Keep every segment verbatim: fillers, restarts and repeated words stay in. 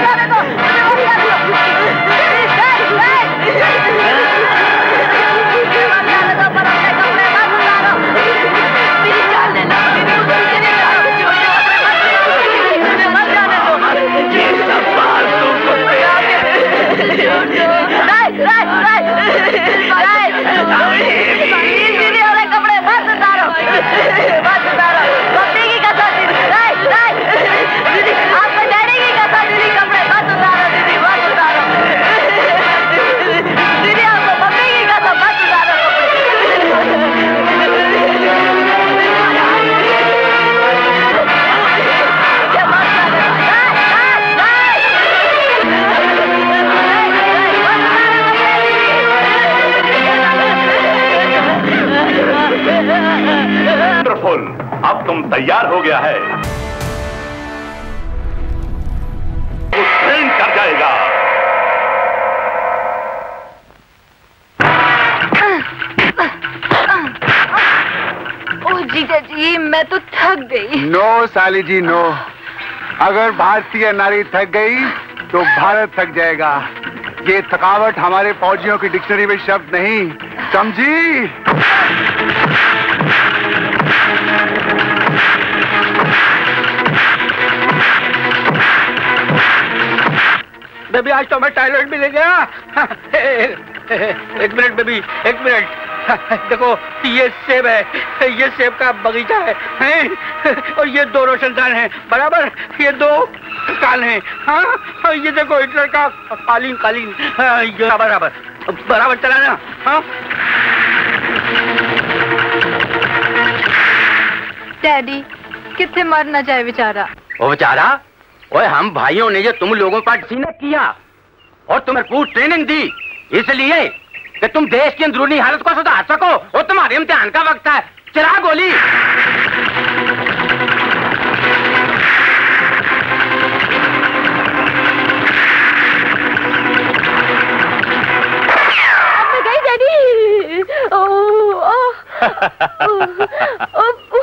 जाने दो, मुझे मत जाने दो। पर अपने कपड़े मत उतारो, मेरी जान ले लो, मुझे मत जाने दो। ये सब फालतू कुत्ते दीदी वाले कपड़े मत उतारो, मत उतारो, मम्मी की कसम दीदी, दीदी आपके डैडी की कसम दीदी, कपड़े मत उतारो दीदी, मत उतारो दीदी, आपको मम्मी की कसम मत उतारो वंडरफुल, अब तुम तैयार हो गया है, वो ट्रेन कर जाएगा। ओ जीजा जी, मैं तो थक गई। नो साली जी नो, अगर भारतीय नारी थक गई तो भारत थक जाएगा। ये थकावट हमारे फौजियों की डिक्शनरी में शब्द नहीं, समझी? बेबी आज तो मैं टॉयलेट भी ले गया। एक मिनट बेबी, एक मिनट। देखो ये सेब है, ये सेब का बगीचा है, है? और ये दो रोशनदान हैं, बराबर? ये दो काल हैं, हाँ? ये देखो हिटलर का कालीन कालीन, ये बराबर बराबर चलाना, हाँ? डैडी कितने मर न जाए बेचारा। ओ बेचारा, ओए हम भाइयों ने ये तुम लोगों पर सीना किया और तुम्हें पूरी ट्रेनिंग दी, इसलिए कि तुम देश की अंदरूनी हालत को सुधार सको। और तुम्हारे इम्तिहान का वक्त है, चला गोली। अब मैं गई डैडी। ओ, ओ, ओ, ओ,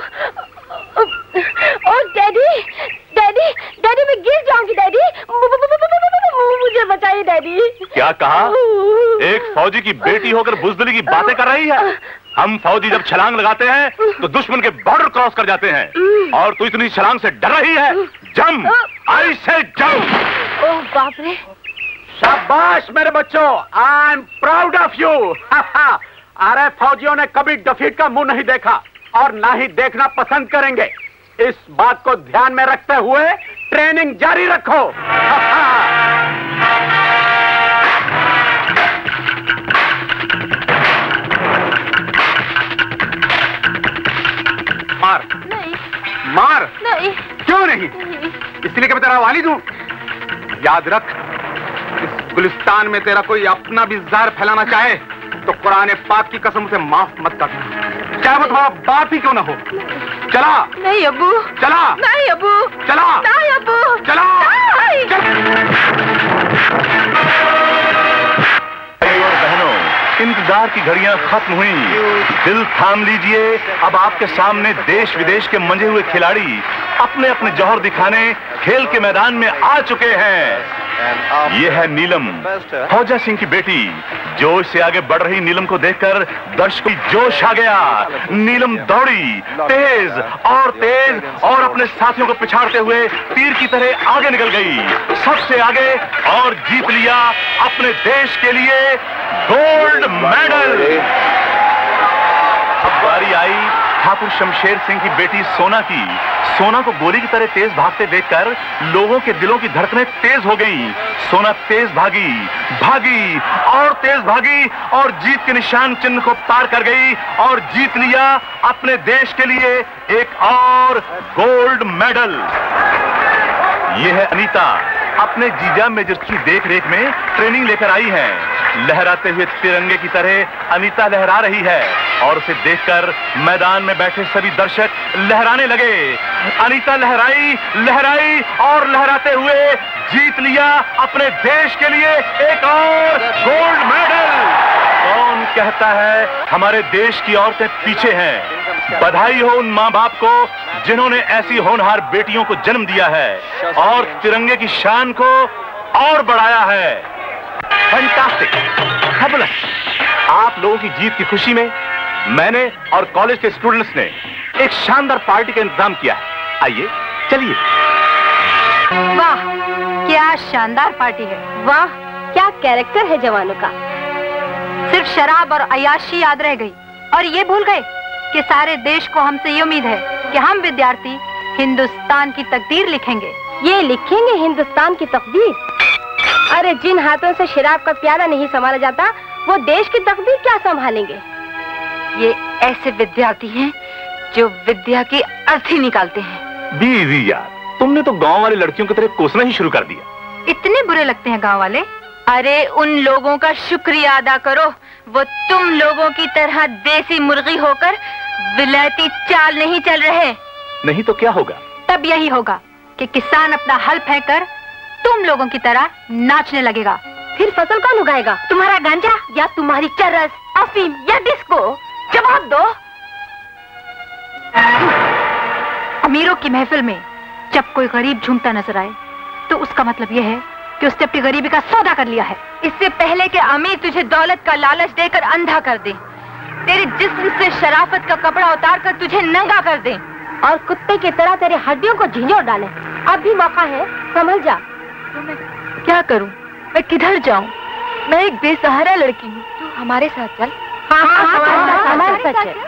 ओ डैडी, डैडी, डैडी मैं गिर जाऊंगी डैडी, मुझे बचाइए डैडी। क्या कहा? एक फौजी की बेटी होकर बुजदिली की बातें कर रही है? हम फौजी जब छलांग लगाते हैं तो दुश्मन के बॉर्डर क्रॉस कर जाते हैं, और तू इतनी छलांग से डर रही है? जम, आई से जम। ओह बाप रे। शाबाश मेरे बच्चों, I am proud of you. अरे फौजियों ने कभी डिफीट का मुंह नहीं देखा और ना ही देखना पसंद करेंगे। इस बात को ध्यान में रखते हुए ट्रेनिंग जारी रखो। मार नहीं, मार नहीं, क्यों नहीं? नहीं। इसलिए कि मैं तेरा वालिद हूं। याद रख, इस गुलिस्तान में तेरा कोई अपना भी जहर फैलाना चाहे तो कुरान पाक की कसम से माफ मत करना, चाहे वो तुम्हारा बाप ही क्यों ना हो। चला। नहीं अबू। चला। नहीं अबू। चला। नहीं अबू। चला। नहीं। और बहनों, इंतजार की घड़ियां खत्म हुई, दिल थाम लीजिए। अब आपके सामने देश विदेश के मंजे हुए खिलाड़ी अपने अपने जौहर दिखाने खेल के मैदान में आ चुके हैं। ये है नीलम, फौजा सिंह की बेटी। जोश से आगे बढ़ रही नीलम को देखकर दर्शकों को जोश आ गया। नीलम दौड़ी तेज और तेज और अपने साथियों को पिछाड़ते हुए तीर की तरह आगे निकल गई, सबसे आगे, और जीत लिया अपने देश के लिए गोल्ड मेडल। अब बारी आई ठाकुर शमशेर सिंह की बेटी सोना की। सोना को गोली की तरह तेज भागते देखकर लोगों के दिलों की धड़कनें तेज हो गईं। सोना तेज भागी, भागी और तेज भागी और जीत के निशान चिन्ह को पार कर गई और जीत लिया अपने देश के लिए एक और गोल्ड मेडल। यह है अनीता, अपने जीजा मेजर की देख रेख में ट्रेनिंग लेकर आई है। लहराते हुए तिरंगे की तरह अनीता लहरा रही है और उसे देखकर मैदान में बैठे सभी दर्शक लहराने लगे। अनीता लहराई, लहराई और लहराते हुए जीत लिया अपने देश के लिए एक और गोल्ड मेडल। कौन कहता है हमारे देश की औरतें पीछे हैं? बधाई हो उन माँ बाप को जिन्होंने ऐसी होनहार बेटियों को जन्म दिया है और तिरंगे की शान को और बढ़ाया है। Fantastic, fabulous. आप लोगों की जीत की खुशी में मैंने और कॉलेज के स्टूडेंट्स ने एक शानदार पार्टी का इंतजाम किया है। आइए चलिए। वाह, क्या शानदार पार्टी है। वाह, क्या कैरेक्टर है जवानों का। सिर्फ शराब और अय्याशी याद रह गई और ये भूल गए कि सारे देश को हमसे ये उम्मीद है कि हम विद्यार्थी हिंदुस्तान की तकदीर लिखेंगे। ये लिखेंगे हिंदुस्तान की तकदीर? अरे जिन हाथों से शराब का प्याला नहीं संभाला जाता वो देश की तकदीर क्या संभालेंगे। ये ऐसे विद्यार्थी हैं जो विद्या की अर्थी निकालते हैं। बीवी यार, तुमने तो गांव वाली लड़कियों की तरह कोसना ही शुरू कर दिया। इतने बुरे लगते हैं गांव वाले? अरे उन लोगों का शुक्रिया अदा करो, वो तुम लोगों की तरह देसी मुर्गी होकर विलायती चाल नहीं चल रहे। नहीं तो क्या होगा? तब यही होगा कि किसान अपना हल फेंककर तुम लोगों की तरह नाचने लगेगा। फिर फसल कौन उगाएगा? तुम्हारा गांजा या तुम्हारी चरस, अफीम या डिस्को? जवाब दो। अमीरों की महफिल में जब कोई गरीब झूमता नजर आए तो उसका मतलब यह है कि उसने अपनी गरीबी का सौदा कर लिया है। इससे पहले कि अमीर तुझे दौलत का लालच देकर अंधा कर दे, तेरे जिस्म से शराफत का कपड़ा उतार कर तुझे नंगा कर दे और कुत्ते की तरह तेरे हड्डियों को झिंझोड़ डाले। अब भी मौका है, संभल जा। तो मैं क्या करूं? मैं किधर जाऊं? मैं एक बेसहारा लड़की हूँ। तू हमारे साथ चल। हाँ हाँ, हाँ, हाँ, हमारे साथ चल।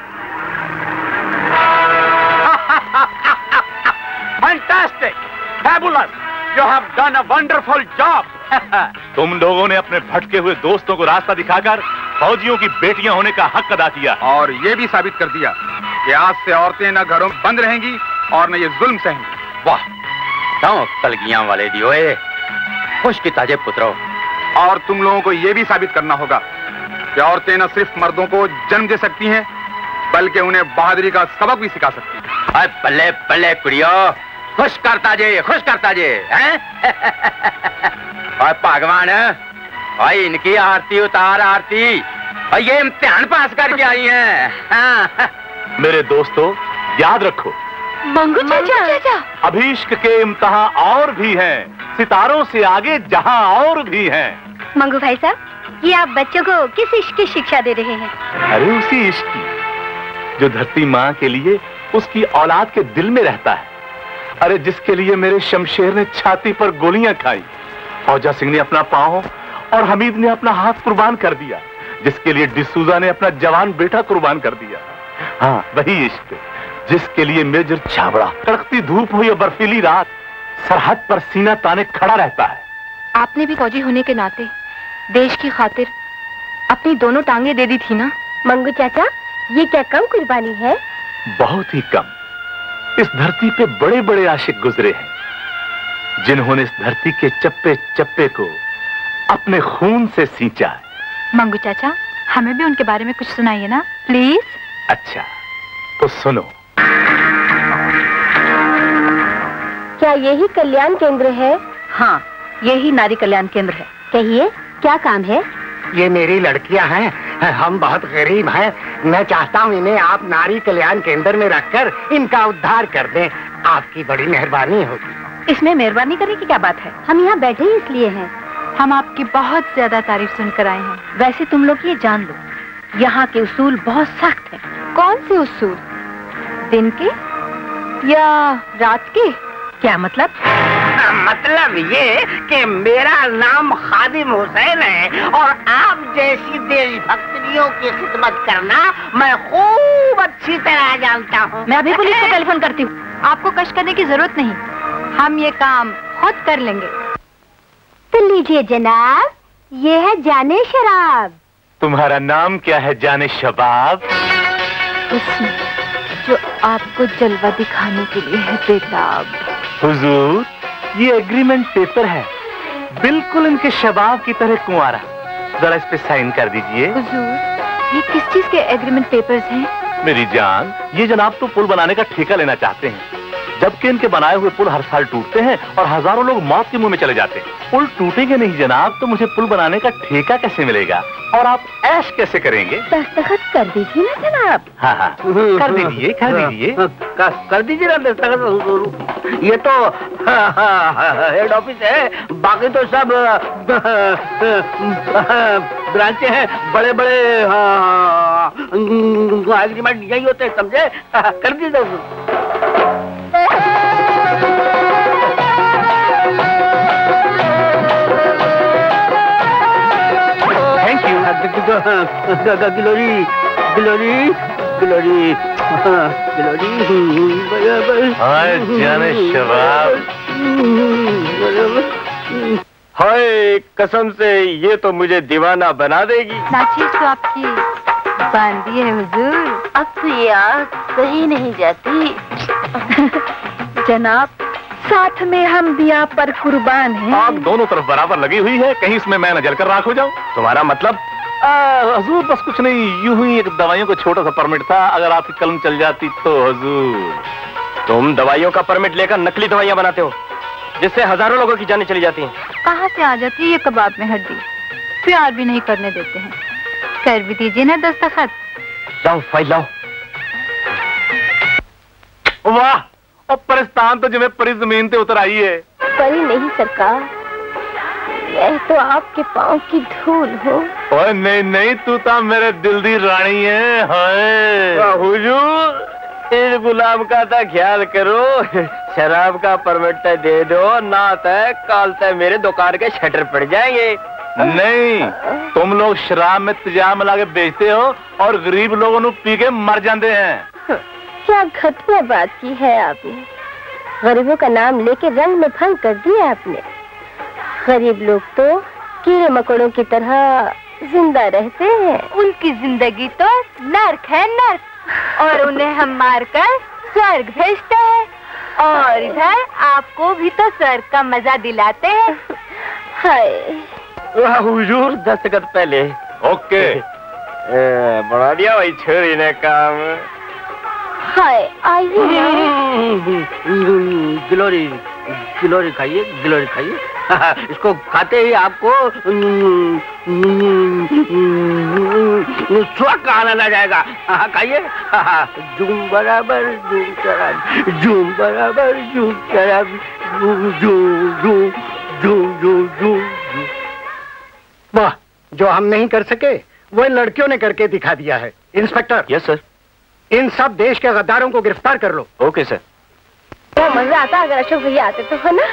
Fantastic, fabulous, you have done a wonderful job. तुम लोगों ने अपने भटके हुए दोस्तों को रास्ता दिखाकर फौजियों की बेटियां होने का हक अदा किया और ये भी साबित कर दिया कि आज से औरतें न घरों में बंद रहेंगी और न ये जुल्म सहेंगी। वाह, क्यों कलगियां वाले दियोए, खुश की ताजे पुत्रों। और तुम लोगों को ये भी साबित करना होगा कि औरतें न सिर्फ मर्दों को जन्म दे सकती हैं बल्कि उन्हें बहादुरी का सबक भी सिखा सकती हैं। अरे बल्ले बल्ले कुड़ियो, खुश करता जे, खुश करता जे, हैं? और भगवान, और इनकी आरती उतार आरती, और ये इम्तिहान पास करके आई हैं। हाँ। मेरे दोस्तों, याद रखो, मंगू चाचा, अभी इश्क के इम्तिहान और भी हैं, सितारों से आगे जहां और भी हैं। मंगू भाई साहब, ये आप बच्चों को किस इश्क की शिक्षा दे रहे हैं? अरे उसी इश्क की जो धरती माँ के लिए उसकी औलाद के दिल में रहता है। अरे जिसके लिए मेरे शमशेर ने छाती पर गोलियां खाई, फौजा सिंह ने अपना पांव और हमीद ने अपना हाथ कुर्बान कर दिया, जिसके लिए डिसूजा ने अपना जवान बेटा कुर्बान कर दिया। हाँ, वही इश्क जिसके लिए मेजर छाबड़ा कड़कती धूप हो या बर्फीली रात सरहद पर सीना ताने खड़ा रहता है। आपने भी फौजी होने के नाते देश की खातिर अपनी दोनों टांगे दे दी थी ना? मंगू चाचा, ये क्या कम कुर्बानी है? बहुत ही कम। इस धरती पे बड़े बड़े आशिक गुजरे हैं जिन्होंने इस धरती के चप्पे चप्पे को अपने खून से सींचा है। मंगू चाचा, हमें भी उनके बारे में कुछ सुनाइए ना, प्लीज। अच्छा, तो सुनो। क्या यही कल्याण केंद्र है? हाँ, यही नारी कल्याण केंद्र है। कहिए, क्या काम है? ये मेरी लड़कियां हैं, हम बहुत गरीब हैं। मैं चाहता हूँ इन्हें आप नारी कल्याण केंद्र में रखकर इनका उद्धार कर दें। आपकी बड़ी मेहरबानी होगी। इसमें मेहरबानी करने की क्या बात है? हम यहाँ बैठे ही इसलिए हैं। हम आपकी बहुत ज्यादा तारीफ सुनकर आए हैं। वैसे तुम लोग ये जान लो, यहाँ के उसूल बहुत सख्त हैं। कौन से उसूल? दिन के या रात के? क्या मतलब? मतलब ये कि मेरा नाम खादिम हुसैन है और आप जैसी देशभक्तियों की खिदमत करना मैं खूब अच्छी तरह जानता हूँ। मैं अभी पुलिस को टेलीफोन करती हूँ। आपको कष्ट करने की जरूरत नहीं, हम ये काम खुद कर लेंगे। तो लीजिए जनाब, ये है जाने शराब। तुम्हारा नाम क्या है जाने शबाब? उसमें जो आपको जलवा दिखाने के लिए है बेताब। हुजूर, ये एग्रीमेंट पेपर है, बिल्कुल इनके शबाब की तरह कुंवारा। जरा इस पे साइन कर दीजिए। हुजूर, ये किस चीज के एग्रीमेंट पेपर्स हैं? मेरी जान, ये जनाब तो पुल बनाने का ठेका लेना चाहते हैं। जबकि इनके बनाए हुए पुल हर साल टूटते हैं और हजारों लोग मौत के मुंह में चले जाते हैं। पुल टूटेंगे नहीं जनाब तो मुझे पुल बनाने का ठेका कैसे मिलेगा और आप ऐश कैसे करेंगे? दस्तखत कर दीजिए ना जनाब। हाँ हाँ कर दीजिए कर दीजिए कर, कर दीजिए ना दस्तखत। ये तो हेड ऑफिस है, बाकी तो सब ब्रांचें हैं, बड़े बड़े एग्रीमेंट यही होते हैं, समझे? कर दीजिए। Thank you. गिलोरी गिलोरी गिलोरी गिलोरी जाने शबाब। हाय कसम से ये तो मुझे दीवाना बना देगी। नाचिस तो आपकी बांधी है हुजूर। अब तो ये आग कहीं नहीं जाती। जनाब साथ में हम भी आप पर कुर्बान हैं। आग दोनों तरफ बराबर लगी हुई है, कहीं इसमें मैं न जलकर राख हो जाऊं। तुम्हारा मतलब? हुजूर बस कुछ नहीं, यूं ही एक दवाइयों का छोटा सा परमिट था, अगर आपकी कलम चल जाती तो हुजूर। तुम दवाइयों का परमिट लेकर नकली दवाइयां बनाते हो जिससे हजारों लोगों की जानें चली जाती हैं। कहाँ से आ जाती है ये कबाब में हड्डी? प्यार भी नहीं करने देते हैं। कर भी दीजिए ना दस्तखत। लाओ फाइल लाओ। वाह, और परिस्तान तो जिਵੇਂ परी जमीन पे उतर आई है। परी नहीं सरकार, मैं तो आपके पाँव की धूल हूँ। ओए नहीं नहीं, तू तो मेरे दिल दी रानी है। हाय हुजूर इस गुलाम का तो ख्याल करो, शराब का परमिट दे दो ना तय काल तय मेरे दुकान के शटर पड़ जाएंगे। नहीं, तुम लोग शराब में तेजाब मिला के बेचते हो और गरीब लोगों को पी के मर जाते हैं। क्या घटिया बात की है आपने। गरीबों का नाम लेके रंग में भंग कर दिया आपने। गरीब लोग तो कीड़े मकोड़ों की तरह जिंदा रहते हैं। उनकी जिंदगी तो नर्क है नर्क, और उन्हें हम मारकर स्वर्ग भेजते हैं, और इधर आपको भी तो स्वर्ग का मजा दिलाते हैं। हाय हुजूर दस्तखत पहले। ओके बढ़ा दिया भाई छोरी ने काम। हाय आइए। गिलोरी गिलोरी खाइए, गिलोरी खाइए। इसको खाते ही आपको स्वर्ग आना लग जाएगा। खाइए। जूम बराबर जूम शराब, जूम बराबर जूम शराब, जूम जूम जूम जूम जूम जूम। वाह, जो हम नहीं कर सके वो इन लड़कियों ने करके दिखा दिया है। इंस्पेक्टर। Yes sir. इन सब देश के गद्दारों को गिरफ्तार कर लो। Okay sir. क्या मजा आता अगर अशोक भैया आते तो, है ना?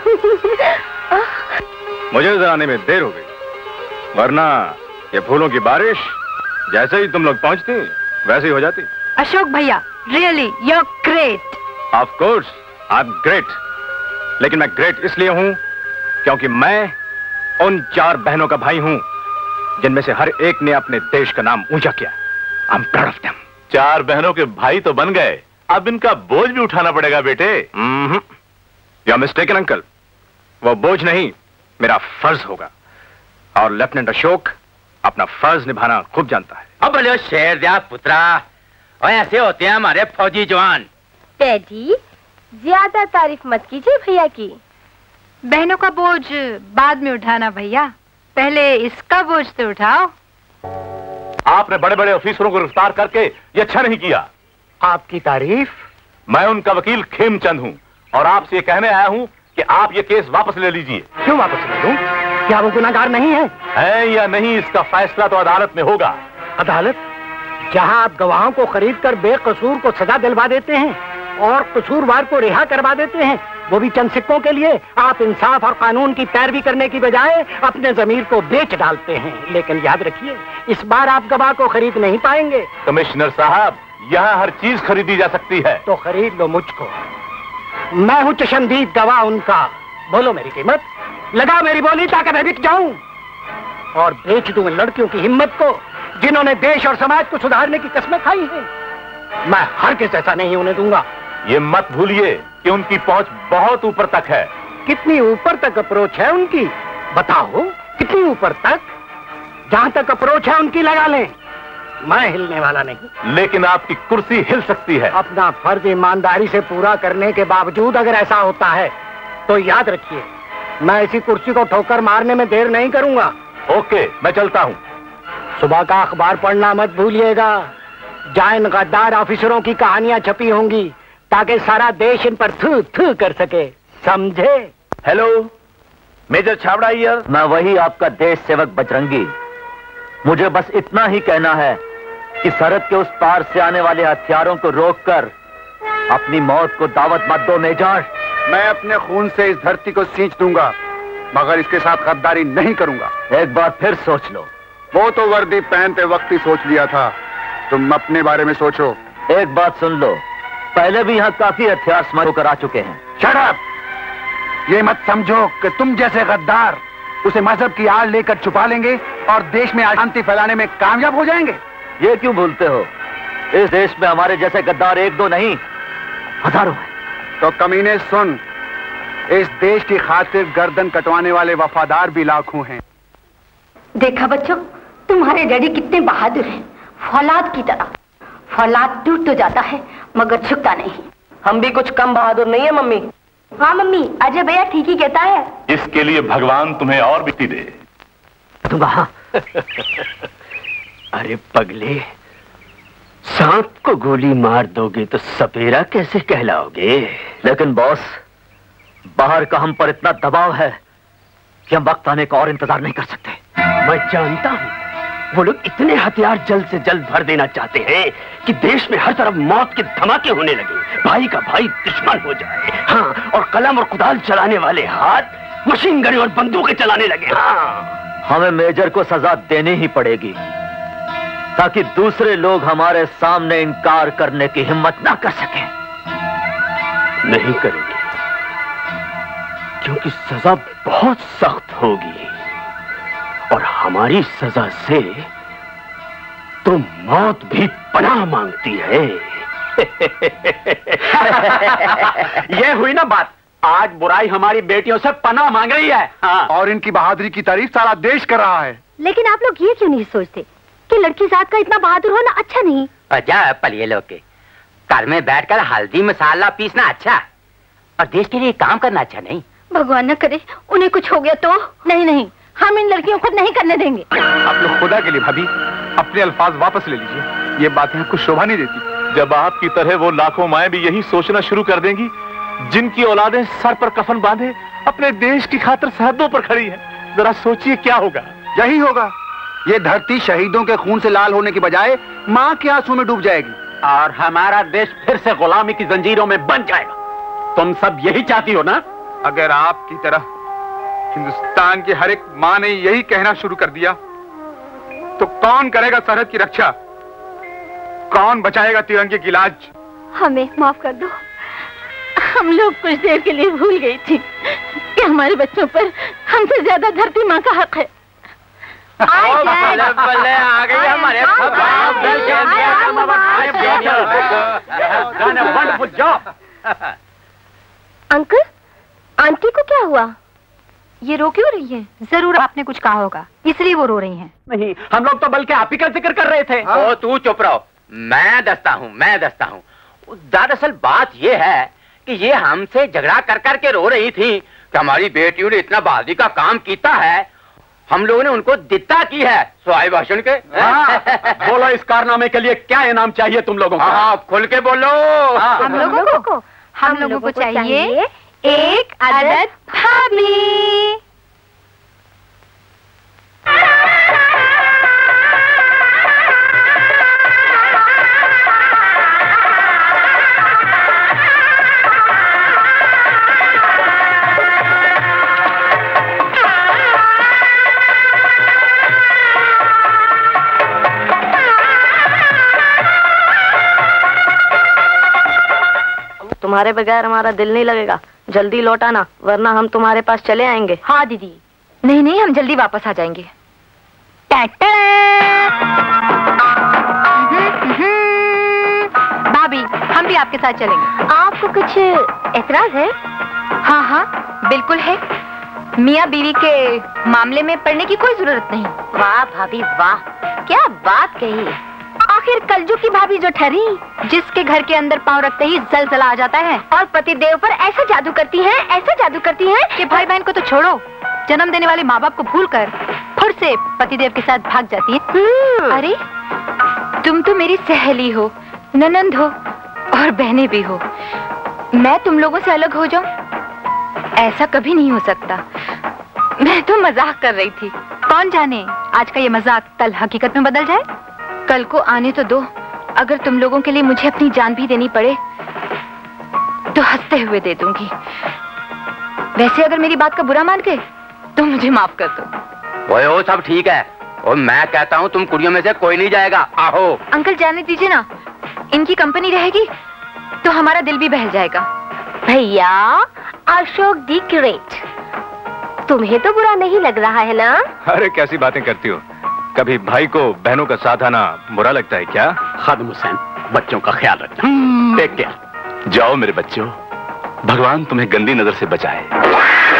मुझे इधर आने में देर हो गई, वरना ये फूलों की बारिश जैसे ही तुम लोग पहुंचती वैसे ही हो जाती। अशोक भैया really you are great. Of course I am great, लेकिन मैं ग्रेट इसलिए हूं क्योंकि मैं उन चार बहनों का भाई हूं जिनमें से हर एक ने अपने देश का नाम ऊंचा किया। I am proud of them. चार बहनों के भाई तो बन गए, अब इनका बोझ भी उठाना पड़ेगा बेटे। यू आर मिस्टेकन अंकल, वो बोझ नहीं मेरा फर्ज होगा, और लेफ्टिनेंट अशोक अपना फर्ज निभाना खूब जानता है। अब बोले शेर दिया पुत्रा, और ऐसे होते हैं हमारे फौजी जवान। डैडी ज्यादा तारीफ मत कीजिए भैया की। बहनों का बोझ बाद में उठाना भैया, पहले इसका बोझ तो उठाओ। आपने बड़े बड़े ऑफिसरों को गिरफ्तार करके ये अच्छा नहीं किया। आपकी तारीफ? मैं उनका वकील खेमचंद हूँ और आपसे ये कहने आया हूँ कि आप ये केस वापस ले लीजिए। क्यों वापस ले लूं? क्या वो गुनाहगार नहीं है? है या नहीं, इसका फैसला तो अदालत में होगा। अदालत जहां आप गवाहों को खरीद कर बेकसूर को सजा दिलवा देते हैं और कसूरवार को रिहा करवा देते हैं, वो भी चंद सिक्कों के लिए, आप इंसाफ और कानून की पैरवी करने की बजाय अपने जमीर को बेच डालते हैं। लेकिन याद रखिए, इस बार आप गवाह को खरीद नहीं पाएंगे। कमिश्नर साहब, यहाँ हर चीज खरीदी जा सकती है। तो खरीद लो मुझको, मैं हूँ चशमदीद गवाह उनका। बोलो मेरी कीमत, लगा मेरी बोली ताकि मैं बिक जाऊं और बेच दूं इन लड़कियों की हिम्मत को जिन्होंने देश और समाज को सुधारने की कस्में खाई हैं। मैं हर किस ऐसा नहीं होने दूंगा। ये मत भूलिए कि उनकी पहुंच बहुत ऊपर तक है। कितनी ऊपर तक अप्रोच है उनकी? बताओ, कितनी ऊपर तक? जहां तक अप्रोच है उनकी लगा लें। मैं हिलने वाला नहीं। लेकिन आपकी कुर्सी हिल सकती है। अपना फर्ज ईमानदारी से पूरा करने के बावजूद अगर ऐसा होता है तो याद रखिए, मैं इसी कुर्सी को ठोकर मारने में देर नहीं करूंगा। ओके, मैं चलता हूँ। सुबह का अखबार पढ़ना मत भूलिएगा। जहाँ इन गद्दार ऑफिसरों की कहानियां छपी होंगी ताकि सारा देश इन पर थू थू कर सके, समझे? Hello, major Chhabra here. मैं वही आपका देश सेवक बजरंगी। मुझे बस इतना ही कहना है कि सरहद के उस पार से आने वाले हथियारों को रोककर अपनी मौत को दावत मत दो मेजर। मैं अपने खून से इस धरती को सींच दूंगा, मगर इसके साथ गद्दारी नहीं करूंगा। एक बार फिर सोच लो। वो तो वर्दी पहनते वक्त ही सोच लिया था, तुम अपने बारे में सोचो। एक बात सुन लो, पहले भी यहाँ काफी हथियार स्मगल होकर आ चुके हैं। Shut up! ये मत समझो कि तुम जैसे गद्दार उसे मजहब की आड़ लेकर छुपा लेंगे और देश में अशांति फैलाने में कामयाब हो जाएंगे। ये क्यों भूलते हो, इस देश में हमारे जैसे गद्दार एक दो नहीं, हजारों हैं। तो कमीने सुन, इस देश की खातिर गर्दन कटवाने वाले वफादार भी लाखों हैं। देखा बच्चों, तुम्हारे डैडी कितने बहादुर हैं, फौलाद की तरह। फौलाद टूट तो जाता है मगर झुकता नहीं। हम भी कुछ कम बहादुर नहीं है मम्मी। हाँ मम्मी, अजय भैया ठीक ही कहता है। इसके लिए भगवान तुम्हें और बिकती दे। दूंगा। अरे पगले, सांप को गोली मार दोगे तो सपेरा कैसे कहलाओगे? लेकिन बॉस, बाहर का हम पर इतना दबाव है कि हम वक्त आने का और इंतजार नहीं कर सकते। मैं जानता हूँ वो लोग इतने हथियार जल्द से जल्द भर देना चाहते हैं कि देश में हर तरफ मौत के धमाके होने लगे, भाई का भाई दुश्मन हो जाए। हाँ, और कलम और कुदाल चलाने वाले हाथ मशीन गन और बंदूकें चलाने लगे। हाँ, हमें मेजर को सजा देनी ही पड़ेगी ताकि दूसरे लोग हमारे सामने इनकार करने की हिम्मत ना कर सकें। नहीं करेंगे, क्योंकि सजा बहुत सख्त होगी और हमारी सजा से तो मौत भी पनाह मांगती है। ये हुई ना बात, आज बुराई हमारी बेटियों से पनाह मांग रही है। हाँ। और इनकी बहादुरी की तारीफ सारा देश कर रहा है। लेकिन आप लोग ये क्यों नहीं सोचते कि लड़की जात का इतना बहादुर होना अच्छा नहीं? अच्छा पलिए लोग के घर में बैठकर हल्दी मसाला पीसना अच्छा, और देश के लिए काम करना अच्छा नहीं। भगवान न करे उन्हें कुछ हो गया तो। नहीं नहीं, हम इन लड़कियों को नहीं करने देंगे। आप लोग खुदा के लिए भाभी अपने अल्फाज वापस ले लीजिए, ये बातें आपको शोभा नहीं देती। जब आपकी तरह वो लाखों माएं भी यही सोचना शुरू कर देंगी जिनकी औलादें सर पर कफन बांधे अपने देश की खातिर सरहदों पर खड़ी है, जरा सोचिए क्या होगा। यही होगा, ये धरती शहीदों के खून से लाल होने की बजाय माँ के आंसू में डूब जाएगी और हमारा देश फिर से गुलामी की जंजीरों में बंध जाएगा। तुम सब यही चाहती हो ना? अगर आपकी तरह हिंदुस्तान की हर एक माँ ने यही कहना शुरू कर दिया तो कौन करेगा सरहद की रक्षा, कौन बचाएगा तिरंगे की लाज? हमें माफ कर दो, हम लोग कुछ देर के लिए भूल गई थी कि हमारे बच्चों पर हमसे ज्यादा धरती माँ का हक है। बल्ले बल्ले आ गई हमारे वंडरफुल जॉब। अंकल, आंटी को क्या हुआ? ये रो क्यों रही है? जरूर आपने कुछ कहा होगा इसलिए वो रो रही हैं। नहीं, हम लोग तो बल्कि आप ही का जिक्र कर रहे थे। ओ तू चुप रहो, मैं दसता हूँ मैं दसता हूँ। दरअसल बात ये है कि ये हमसे झगड़ा कर कर के रो रही थी कि हमारी बेटियों ने इतना बहादुरी का काम किया है, हम लोगों ने उनको दित्ता की है सवाई भाषण के। हाँ, बोलो इस कारनामे के लिए क्या इनाम चाहिए तुम लोगों को? हाँ, खुल के बोलो। हाँ, हम लोगों को हम लोगों को चाहिए एक अदद भाभी। तुम्हारे बगैर हमारा दिल नहीं लगेगा, जल्दी लौट आना वरना हम तुम्हारे पास चले आएंगे। हाँ दीदी, नहीं नहीं हम जल्दी वापस आ जाएंगे। भाभी हम भी आपके साथ चलेंगे। आपको कुछ एतराज है? हाँ हाँ बिल्कुल है, मियाँ बीवी के मामले में पढ़ने की कोई जरूरत नहीं। वाह भाभी वाह, क्या बात कही। फिर कलजू की भाभी जो ठहरी, जिसके घर के अंदर पांव रखते ही जलजला आ जाता है और पतिदेव पर ऐसा जादू करती हैं, ऐसा जादू करती हैं कि भाई बहन को तो छोड़ो, जन्म देने वाले माँ बाप को भूलकर फिर से पतिदेव के साथ भाग जाती है। अरे तुम तो मेरी सहेली हो, ननंद हो और बहनें भी हो। मैं तुम लोगों से अलग हो जाऊं, ऐसा कभी नहीं हो सकता। मैं तो मजाक कर रही थी। कौन जाने आज का ये मजाक कल हकीकत में बदल जाए। कल को आने तो दो, अगर तुम लोगों के लिए मुझे अपनी जान भी देनी पड़े तो हंसते हुए दे दूंगी। वैसे अगर मेरी बात का बुरा मान गए तो मुझे माफ कर दो। ओए ओ सब ठीक है, और मैं कहता हूँ तुम कुड़ियों में से कोई नहीं जाएगा। आहो अंकल जाने दीजिए ना, इनकी कंपनी रहेगी तो हमारा दिल भी बहल जाएगा। भैया अशोक दी ग्रेट, तुम्हें तो बुरा नहीं लग रहा है ना? अरे कैसी बातें करती हो, कभी भाई को बहनों का साथ आना बुरा लगता है क्या? खादिम हुसैन, बच्चों का ख्याल रखना। Take care. जाओ मेरे बच्चों, भगवान तुम्हें गंदी नजर से बचाए।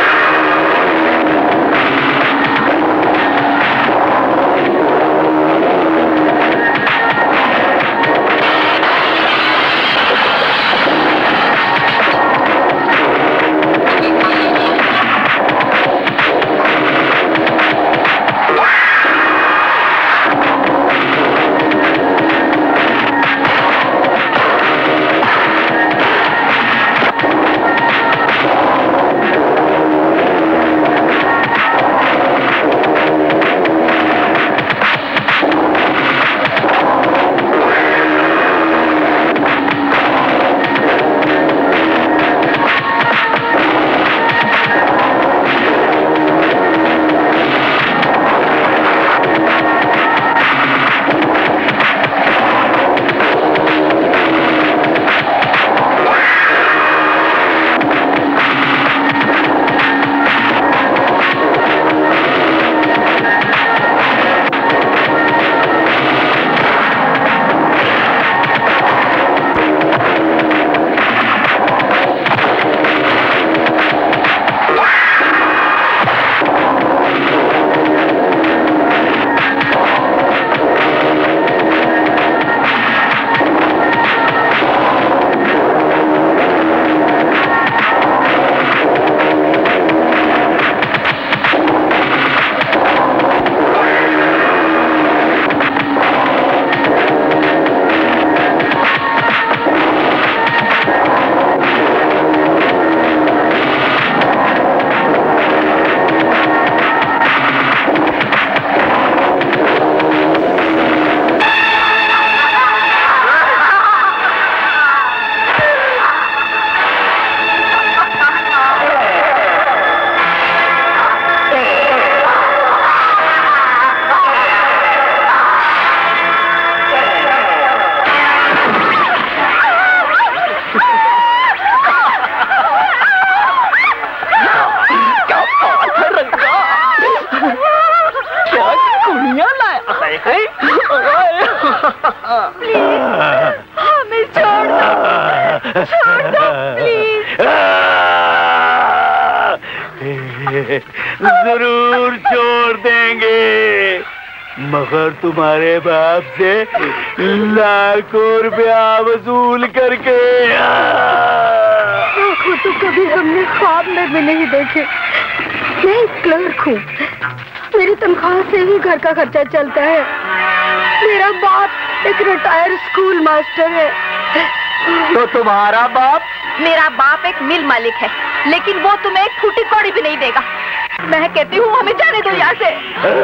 हमें छोड़ दो, छोड़ दो प्लीज। जरूर छोड़ देंगे, मगर तुम्हारे बाप से लाखों रुपया वसूल करके। आंखों तो कभी हमने ख्वाब में भी नहीं देखे। मैं एक क्लर्क हूँ, मेरी तनख्वाह से ही घर का खर्चा चलता है। मेरा बाप एक रिटायर्ड स्कूल मास्टर है। तो तुम्हारा बाप? मेरा बाप एक मिल मालिक है, लेकिन वो तुम्हें एक फूटी कौड़ी भी नहीं देगा। मैं कहती हूँ हमें जाने दो यहाँ से।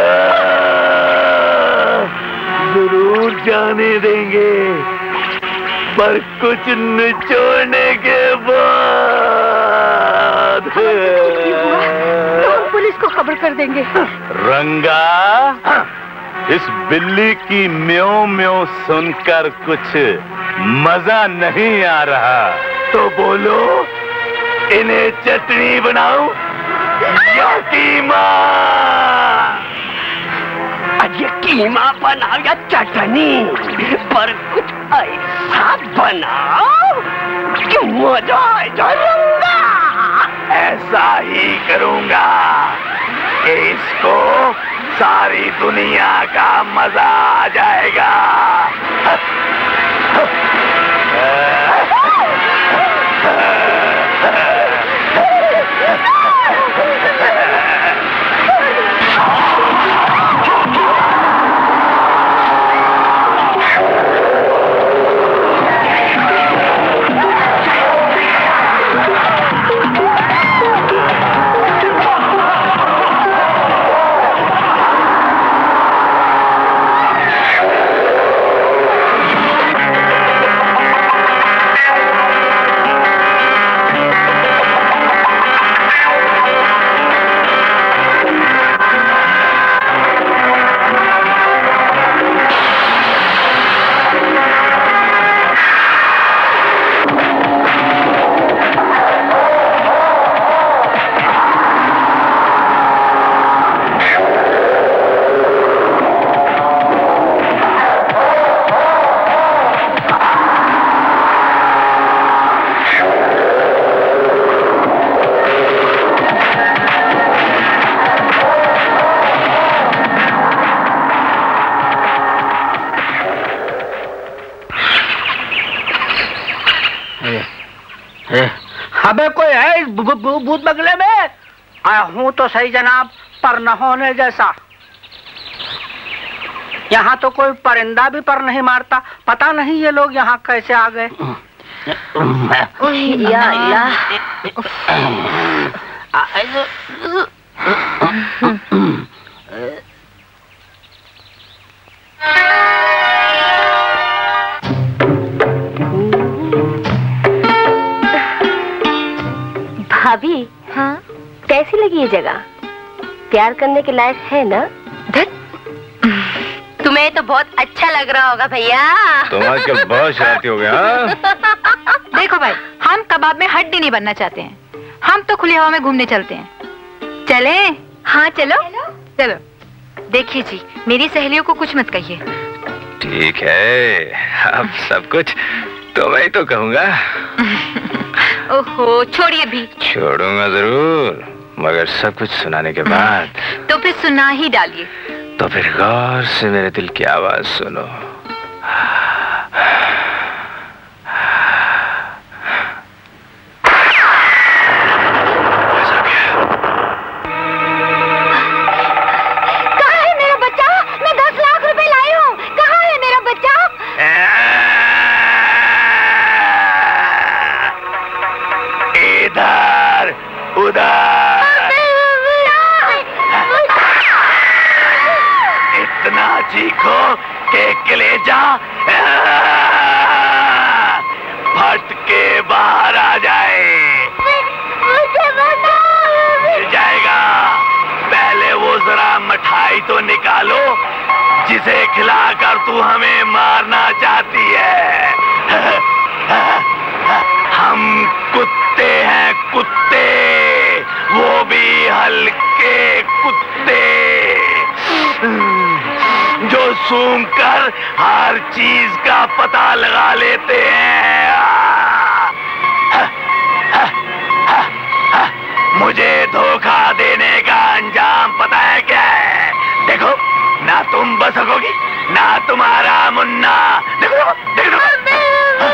जरूर जाने देंगे, पर कुछ निचोड़ने के बाद। तो हम पुलिस को खबर कर देंगे। रंगा, इस बिल्ली की म्यों म्यों सुनकर कुछ मजा नहीं आ रहा, तो बोलो इन्हें चटनी बनाऊं या कीमा? ये कीमा बनाओ या चटनी, पर कुछ ऐसा बनाओ कि मजा आ जाएगा। ऐसा ही करूंगा कि इसको सारी दुनिया का मजा आ जाएगा। अबे कोई है इस भूत बंगले में? आया हूँ तो सही जनाब, पर न होने जैसा। यहाँ तो कोई परिंदा भी पर नहीं मारता। पता नहीं ये लोग यहाँ कैसे आ गए। या अल्लाह। भाभी, हाँ कैसी लगी ये जगह? प्यार करने के लायक है ना? तुम्हें तो बहुत अच्छा लग रहा होगा भैया। तुम आजकल बहुत शरारती हो गया। देखो भाई, हम कबाब में हड्डी नहीं बनना चाहते हैं। हम तो खुली हवा में घूमने चलते हैं। चले? हाँ चलो चलो। देखिए जी, मेरी सहेलियों को कुछ मत कहिए। ठीक है, अब सब कुछ तो मैं तो कहूँगा। ओहो, छोड़िए भी। छोड़ूंगा जरूर, मगर सब कुछ सुनाने के बाद। तो फिर सुना ही डालिए। तो फिर गौर से मेरे दिल की आवाज सुनो। कहाँ है मेरा बच्चा? मैं दस लाख रुपए लाई हूँ। कहाँ है मेरा बच्चा? इधर उधर इतना चीखो के कलेजा फट के बाहर आ जाए। मिल जाएगा। पहले वो जरा मिठाई तो निकालो जिसे खिलाकर तू हमें मारना चाहती है। हम कुत्ते हैं, कुत्ते, वो भी हल्के कुत्ते जो सूंघ कर हर चीज का पता लगा लेते हैं। मुझे धोखा देने का अंजाम पता है क्या है? देखो, ना तुम बच सकोगी ना तुम्हारा मुन्ना। देखो देखो, देखो।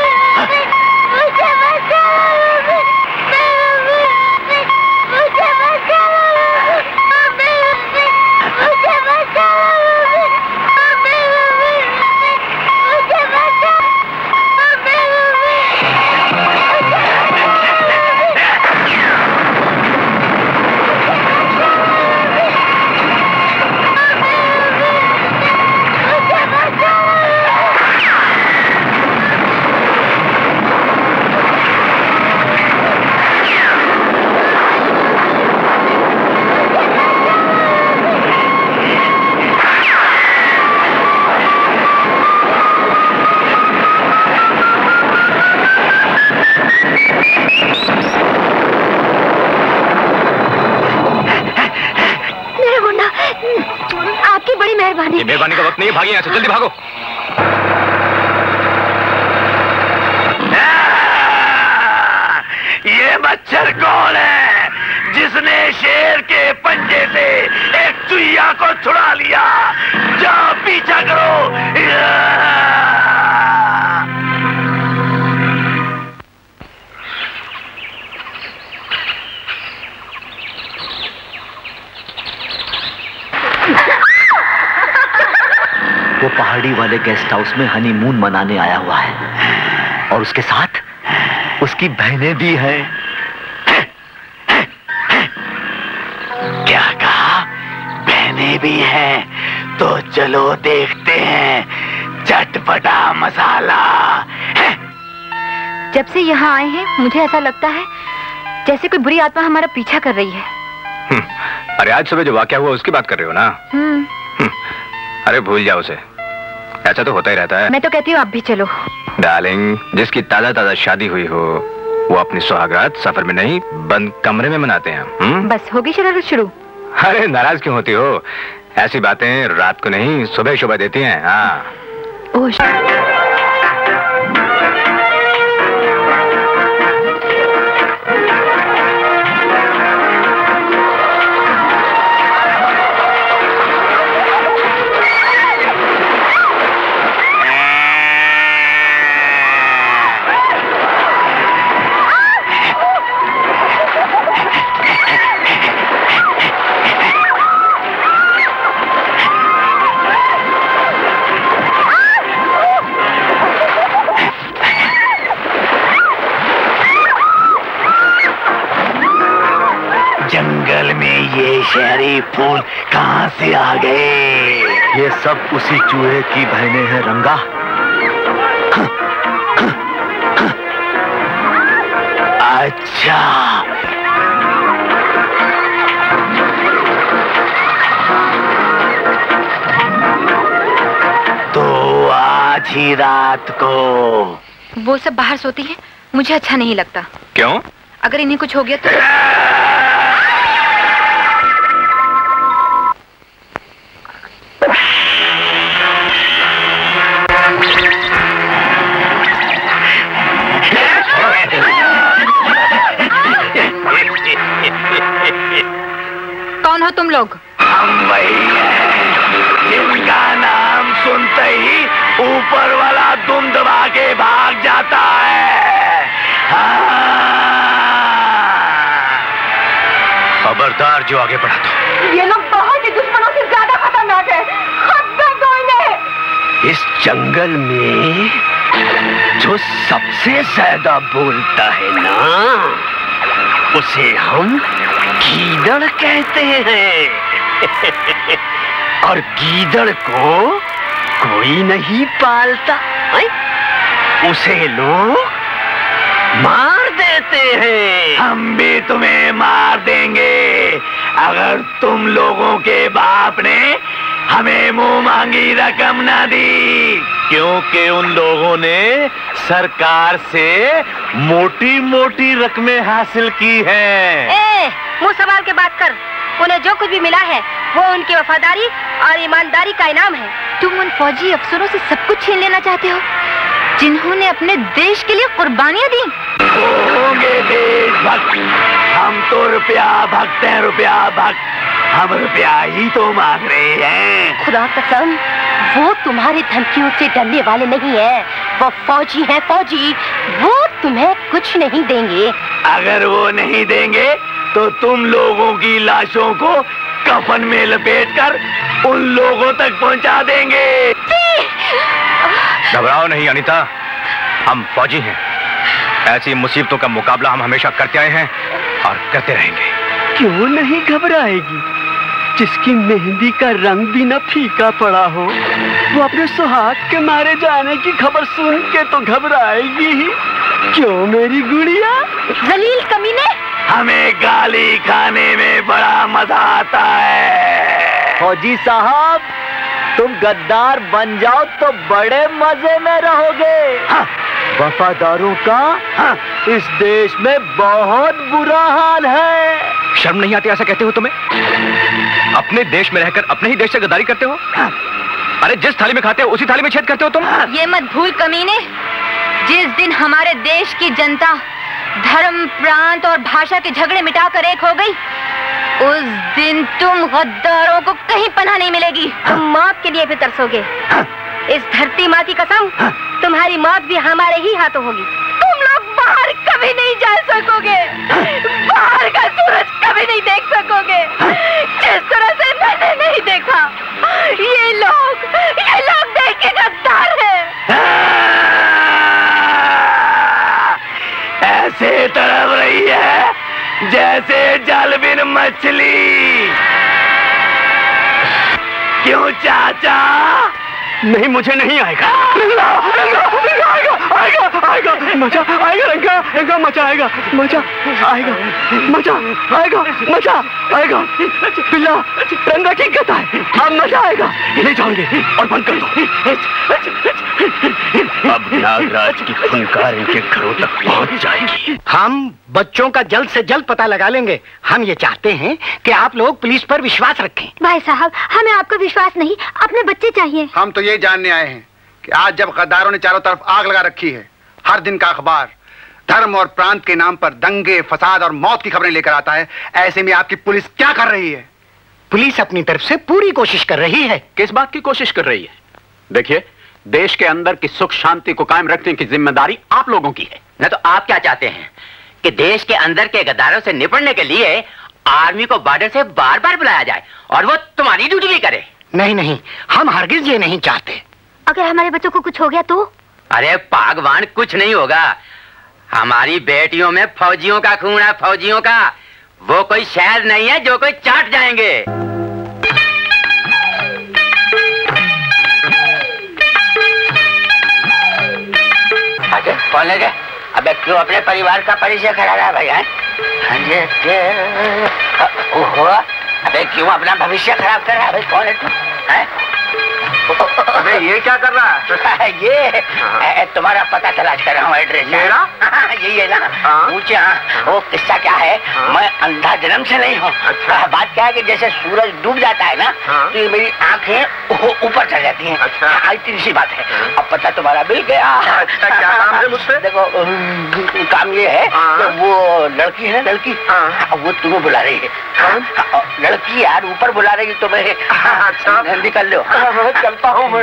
ये मेहरबानी का वक्त नहीं है, भागिए यहाँ से, जल्दी भागो। ये मच्छर कौन है जिसने शेर के पंजे से एक चुहिया को छुड़ा लिया? जाओ पीछा करो। पहाड़ी वाले गेस्ट हाउस में हनीमून मनाने आया हुआ है और उसके साथ उसकी बहनें भी हैं। क्या कहा? बहनें भी हैं? तो चलो देखते हैं चटपटा मसाला। जब से यहाँ आए हैं मुझे ऐसा लगता है जैसे कोई बुरी आत्मा हमारा पीछा कर रही है। अरे आज सुबह जो वाकया हुआ उसकी बात कर रहे हो ना? हम्म। अरे भूल जाओ उसे, ऐसा तो होता ही रहता है। मैं तो कहती हूँ आप भी चलो। डार्लिंग, जिसकी ताजा ताजा शादी हुई हो वो अपनी सुहागरात सफर में नहीं बंद कमरे में मनाते हैं। हुँ? बस होगी शरारत शुरू। अरे नाराज क्यों होती हो? ऐसी बातें रात को नहीं सुबह शोभा देती हैं। हाँ। ओह शहरी फूल कहाँ से आ गए? ये सब उसी चूहे की बहनें हैं रंगा। अच्छा, तो आज ही रात को वो सब बाहर सोती है, मुझे अच्छा नहीं लगता। क्यों? अगर इन्हें कुछ हो गया तो? कौन हो तुम लोग? हम वही हैं जिनका नाम सुनते ही ऊपर वाला दुम दबा के भाग जाता है। हाँ। खबरदार जो आगे बढ़ा तो। ये लोग बाहर के दुश्मनों से ज्यादा खतरनाक है। खत्म दो इन्हें। इस जंगल में जो सबसे ज्यादा बोलता है ना, उसे हम गीदड़ कहते हैं। और गीदड़ को कोई नहीं पालता है? उसे लोग मार देते हैं। हम भी तुम्हें मार देंगे अगर तुम लोगों के बाप ने हमें मुंह मांगी रकम ना दी, क्योंकि उन लोगों ने सरकार से मोटी मोटी रकमें हासिल की हैं। ए, मुंह संभाल के बात कर। उन्हें जो कुछ भी मिला है वो उनकी वफादारी और ईमानदारी का इनाम है। तुम उन फौजी अफसरों से सब कुछ छीन लेना चाहते हो जिन्होंने अपने देश के लिए कुर्बानियां दी। होंगे देशभक्त, हम तो रुपया भक्त हैं, रुपया भक्त। हम रुपया ही तो मांग रहे हैं। खुदा कसम, वो तुम्हारी धमकियों से डरने वाले नहीं है। वो फौजी हैं, फौजी। वो तुम्हें कुछ नहीं देंगे। अगर वो नहीं देंगे तो तुम लोगों की लाशों को कफन में लपेटकर उन लोगों तक पहुंचा देंगे। घबराओ नहीं अनीता, हम फौजी हैं। ऐसी मुसीबतों का मुकाबला हम हमेशा करते आए हैं और करते रहेंगे। क्यों नहीं घबराएगी? जिसकी मेहंदी का रंग भी न फीका पड़ा हो, वो अपने सुहाग के मारे जाने की खबर सुन के तो घबराएगी ही। क्यों मेरी गुड़िया? जलील कमीने, हमें गाली खाने में बड़ा मजा आता है। फौजी साहब, तुम गद्दार बन जाओ तो बड़े मजे में रहोगे। हाँ। वफादारों का हाँ। इस देश में बहुत बुरा हाल है। शर्म नहीं आती ऐसा कहते हो तुम्हें? अपने देश में रहकर अपने ही देश से गद्दारी करते हो? हाँ। अरे जिस थाली में खाते हो उसी थाली में छेद करते हो तुम। हाँ। ये मत भूल कमीने, जिस दिन हमारे देश की जनता धर्म, प्रांत और भाषा के झगड़े मिटाकर एक हो गई, उस दिन तुम गद्दारों को कहीं पनाह नहीं मिलेगी। तुम मौत के लिए भी तरसोगे। इस धरती माँ की कसम, तुम्हारी मौत भी हमारे ही हाथों होगी। तुम लोग बाहर कभी नहीं जा सकोगे। बाहर का सूरज कभी नहीं देख सकोगे जिस तरह से मैंने नहीं देखा। ये लोग ये लोग जैसे जल बिन मछली। क्यों चाचा? नहीं, मुझे नहीं आएगा। रंगा, रंगा, रंगा आएगा, आएगा, आएगा, मजा आएगा, रंगा, रंगा, मजा आएगा, मजा आएगा, मजा आएगा, मजा आएगा। बिल्ला, रंगा ठीक कहता है, अब मजा आएगा। ले जाओगे और बंद कर दो। अब नागराज की फुनकार इनके घरों तक पहुंच जाएगी। हम बच्चों का जल्द से जल्द पता लगा लेंगे। हम ये चाहते हैं कि आप लोग पुलिस पर विश्वास रखें। भाई साहब, हमें आपका विश्वास नहीं, अपने बच्चे चाहिए। हम तो ये जानने आए हैं कि आज जब गद्दारों ने चारों तरफ आग लगा रखी है, हर दिन का अखबार धर्म और प्रांत के नाम पर दंगे, फसाद और मौत की खबरें लेकर आता है, ऐसे में आपकी पुलिस क्या कर रही है? पुलिस अपनी तरफ से पूरी कोशिश कर रही है। किस बात की कोशिश कर रही है? देखिए, देश के अंदर की सुख शांति को कायम रखने की जिम्मेदारी आप लोगों की है। न तो आप क्या चाहते हैं कि देश के अंदर के गद्दारों से निपटने के लिए आर्मी को बॉर्डर से बार बार बुलाया जाए और वो तुम्हारी ड्यूटी भी करे? नहीं नहीं, हम हरगिज ये नहीं चाहते। अगर हमारे बच्चों को कुछ हो गया तो? अरे भगवान, कुछ नहीं होगा। हमारी बेटियों में फौजियों का खून है, फौजियों का। वो कोई शहर नहीं है जो कोई चाट जाएंगे। अरे कौन ले गए? अबे क्यों अपने परिवार का परिचय करा रहा है भाई? ओहो, अबे क्यों अपना भविष्य खराब कर रहा है भाई? कौन है तू? अबे ये क्या कर रहा है? ये तुम्हारा पता तलाश कर रहा हूँ, एड्रेस। मेरा? यही है ना? पूछे। वो किस्सा क्या है? मैं अंधा जन्म से नहीं हूँ। अच्छा। बात क्या है कि जैसे सूरज डूब जाता है ना, तो ये मेरी आंखें ऊपर चढ़ जाती हैं। अच्छा। इतनी सी बात है। अब पता तुम्हारा मिल गया। अच्छा, क्या काम है मुझसे? देखो, काम ये है कि वो लड़की है ना, लड़की, वो तुम्हें बुला रही है। लड़की यार ऊपर बुला रही है तुम्हें। अच्छा, निकल लो। चलता हूँ मैं।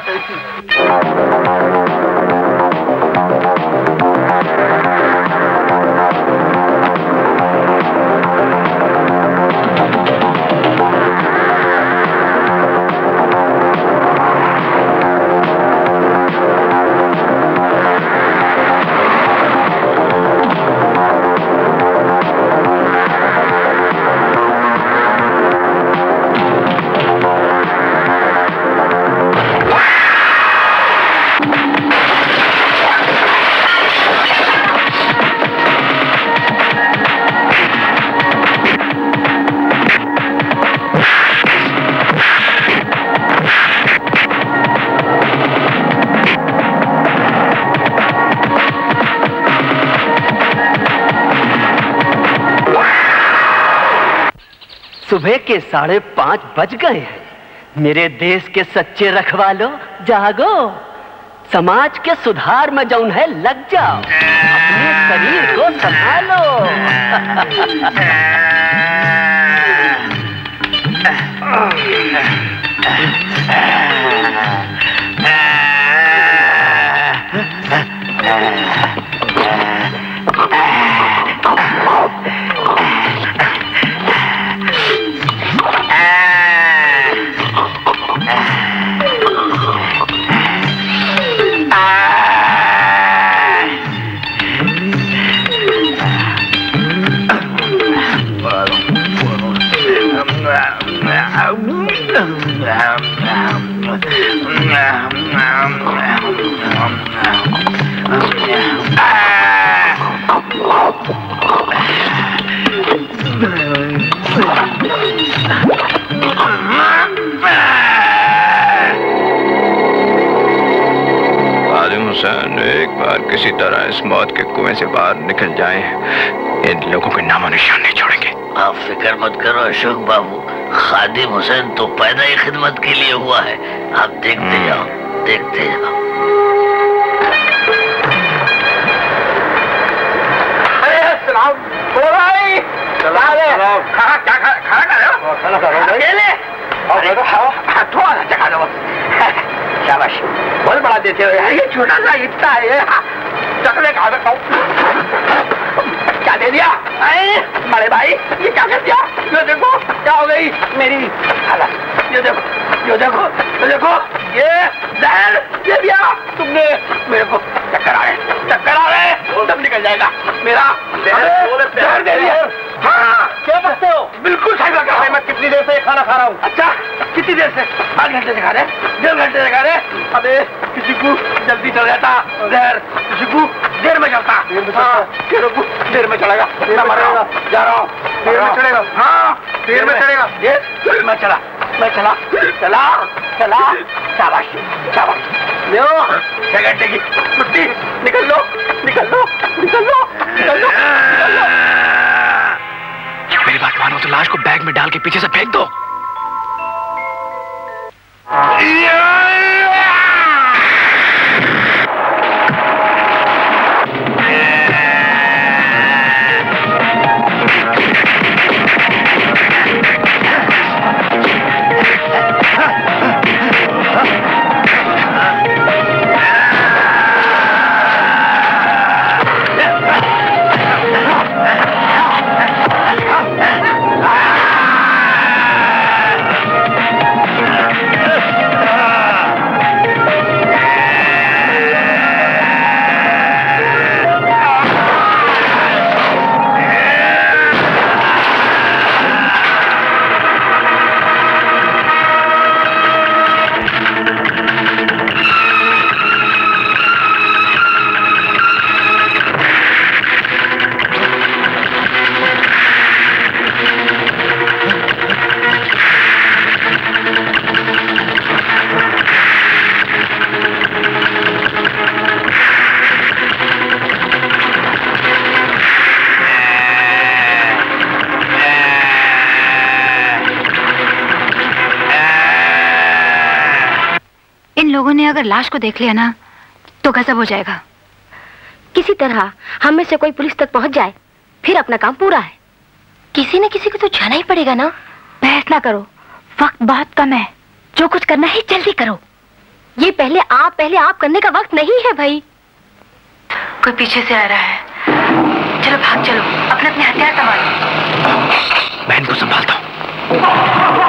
सुबह के साढ़े पांच बज गए हैं। मेरे देश के सच्चे रखवालो, जागो। समाज के सुधार में जौन है लग जाओ। अपने शरीर को संभालो। एक बार किसी तरह इस मौत के कुएं से बाहर निकल जाएं, इन लोगों के नामो निशान नहीं छोड़ेंगे। आप फिक्र मत करो अशोक बाबू, खादिम हुसैन तो पैदा ही खिदमत के लिए हुआ है। आप देखते जाओ, देखते जाओ। खाना क्या खाना खा रहे हो? खाना खा रहे हो? अकेले? अरे थोड़ा सा चखा दो। शाबाश, बहुत बड़ा देते हो। ये छोटा सा इतना है, चखने खा सकता हूँ। क्या दे दिया? बड़े भाई, ये क्या कर दिया? ये देखो क्या हो गई मेरी हालत। ये देखो ये देखो, ये देखो, ये जहर, ये दिया तुमने मेरे को। चक्कर आ रहे, चक्कर आ रहे, दम निकल जाएगा मेरा। जहर दे दिया। हाँ, क्या बकते हो? बिल्कुल सही लगा। मैं कितनी देर से खाना खा रहा हूँ? अच्छा, कितनी देर से? आठ घंटे से खा रहे, डेढ़ घंटे से खा रहे। अबे किसी को जल्दी चल जाता जहर, किसी को देर में चलता। हाँ, देर में चलेगा। मैं मर रहा हूँ, जा रहा हूँ। देर में चलेगा? हाँ, देर में चलेगा। देर मैं चला, मैं चला, चला, चला। शाबाश, शाबाश। लो, छह घंटे की छुट्टी। निकल लो, निकल लो, निकल लो, निकल लो, निकल लो। मेरी बात मानो तो लाश को बैग में डाल के पीछे से फेंक दो। लोगों ने अगर लाश को देख लिया ना तो गजब हो जाएगा। किसी तरह हम में से कोई पुलिस तक पहुंच जाए, फिर अपना काम पूरा है। किसी न किसी को तो जाना ही पड़ेगा ना। बहस ना करो, वक्त बहुत कम है। जो कुछ करना है जल्दी करो। ये पहले आप पहले आप करने का वक्त नहीं है भाई। कोई पीछे से आ रहा है। चलो भाग चलो, अपने अपने हथियार संभालो। मैं इनको संभालता हूँ।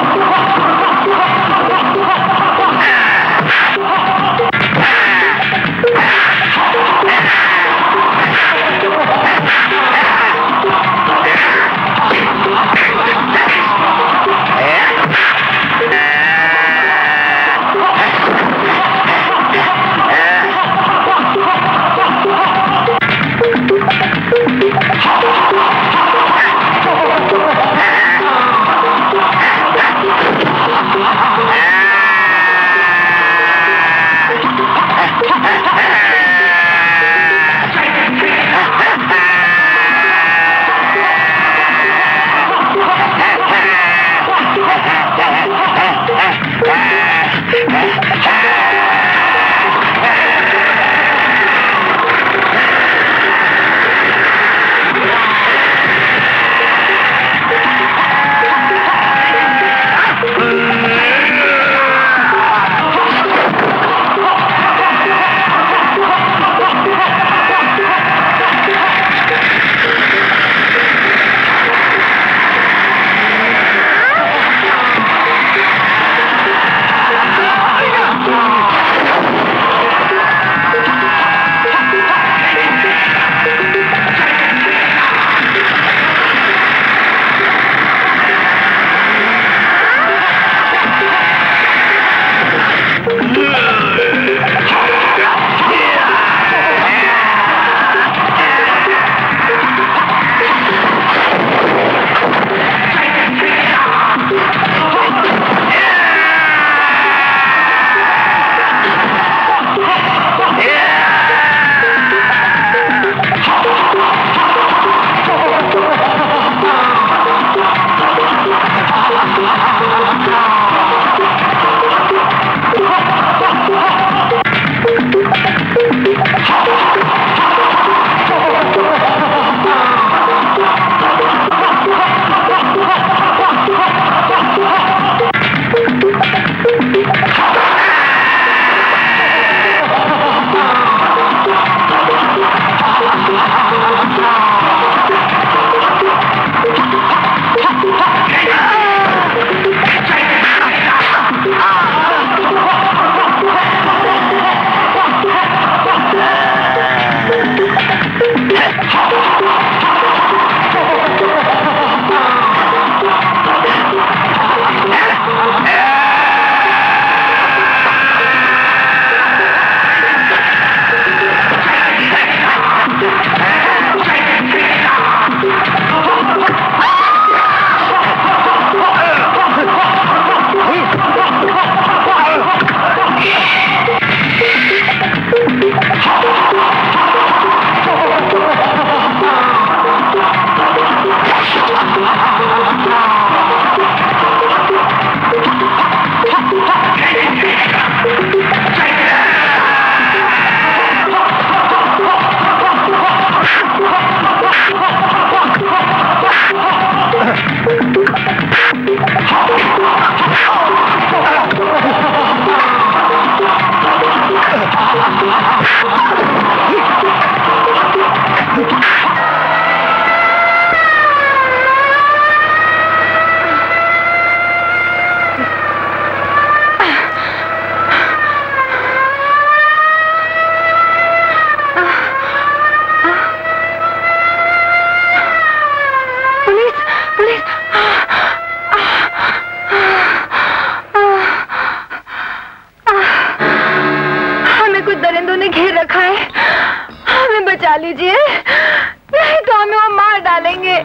लीजिए, नहीं तो हमें वो मार डालेंगे।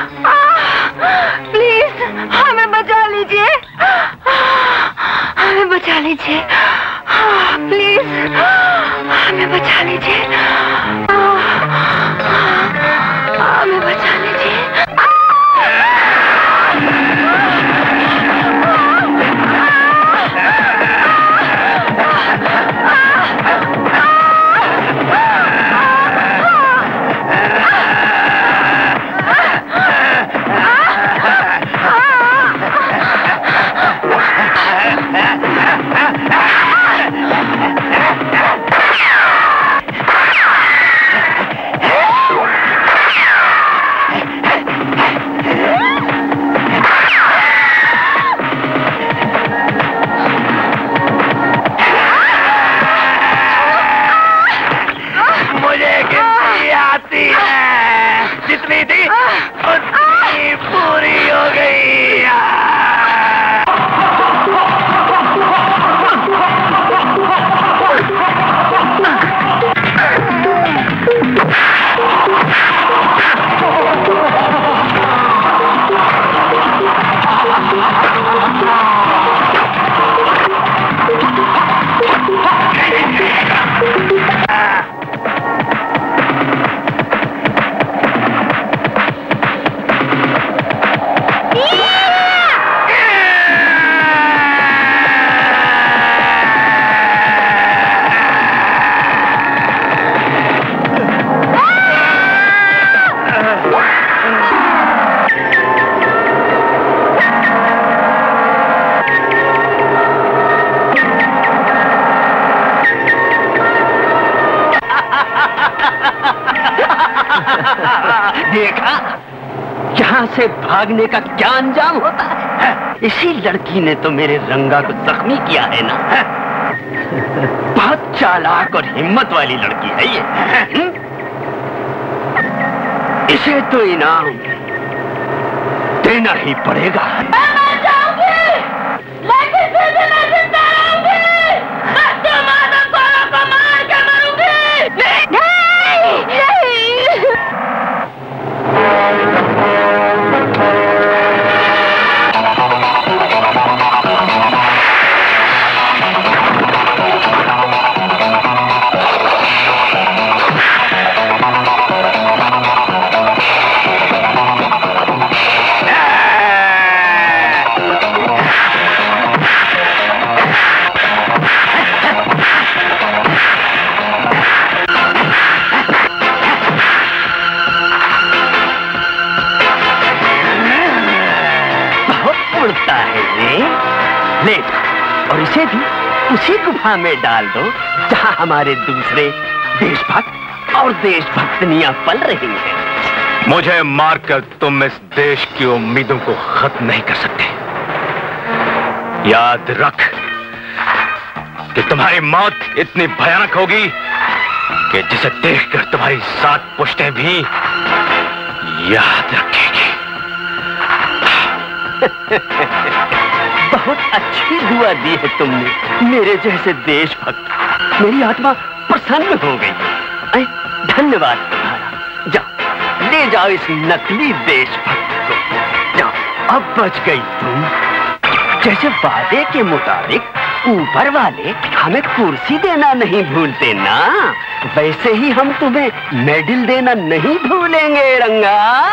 प्लीज हमें बचा लीजिए, हमें बचा लीजिए, प्लीज हमें बचा लीजिए, हमें बचा लीजिए। जितनी थी उतनी पूरी हो गई। देखा यहाँ से भागने का क्या अंजाम होता है। इसी लड़की ने तो मेरे रंगा को जख्मी किया है ना। बहुत चालाक और हिम्मत वाली लड़की है ये। इसे तो इनाम देना ही पड़ेगा। ले और इसे भी उसी गुफा में डाल दो जहां हमारे दूसरे देशभक्त और देशभक्तनियां पल रही हैं। मुझे मारकर तुम इस देश की उम्मीदों को खत्म नहीं कर सकते। याद रख कि तुम्हारी मौत इतनी भयानक होगी कि जिसे देखकर तुम्हारी सात पुश्तें भी याद रखेगी। बहुत अच्छी दुआ दी है तुमने मेरे जैसे देशभक्त। मेरी आत्मा प्रसन्न हो गई। धन्यवाद तुम्हारा। जाओ ले जाओ इस नकली देशभक्त को। जाओ अब बच गई तुम। जैसे वादे के मुताबिक ऊपर वाले हमें कुर्सी देना नहीं भूलते ना, वैसे ही हम तुम्हें मेडल देना नहीं भूलेंगे रंगा।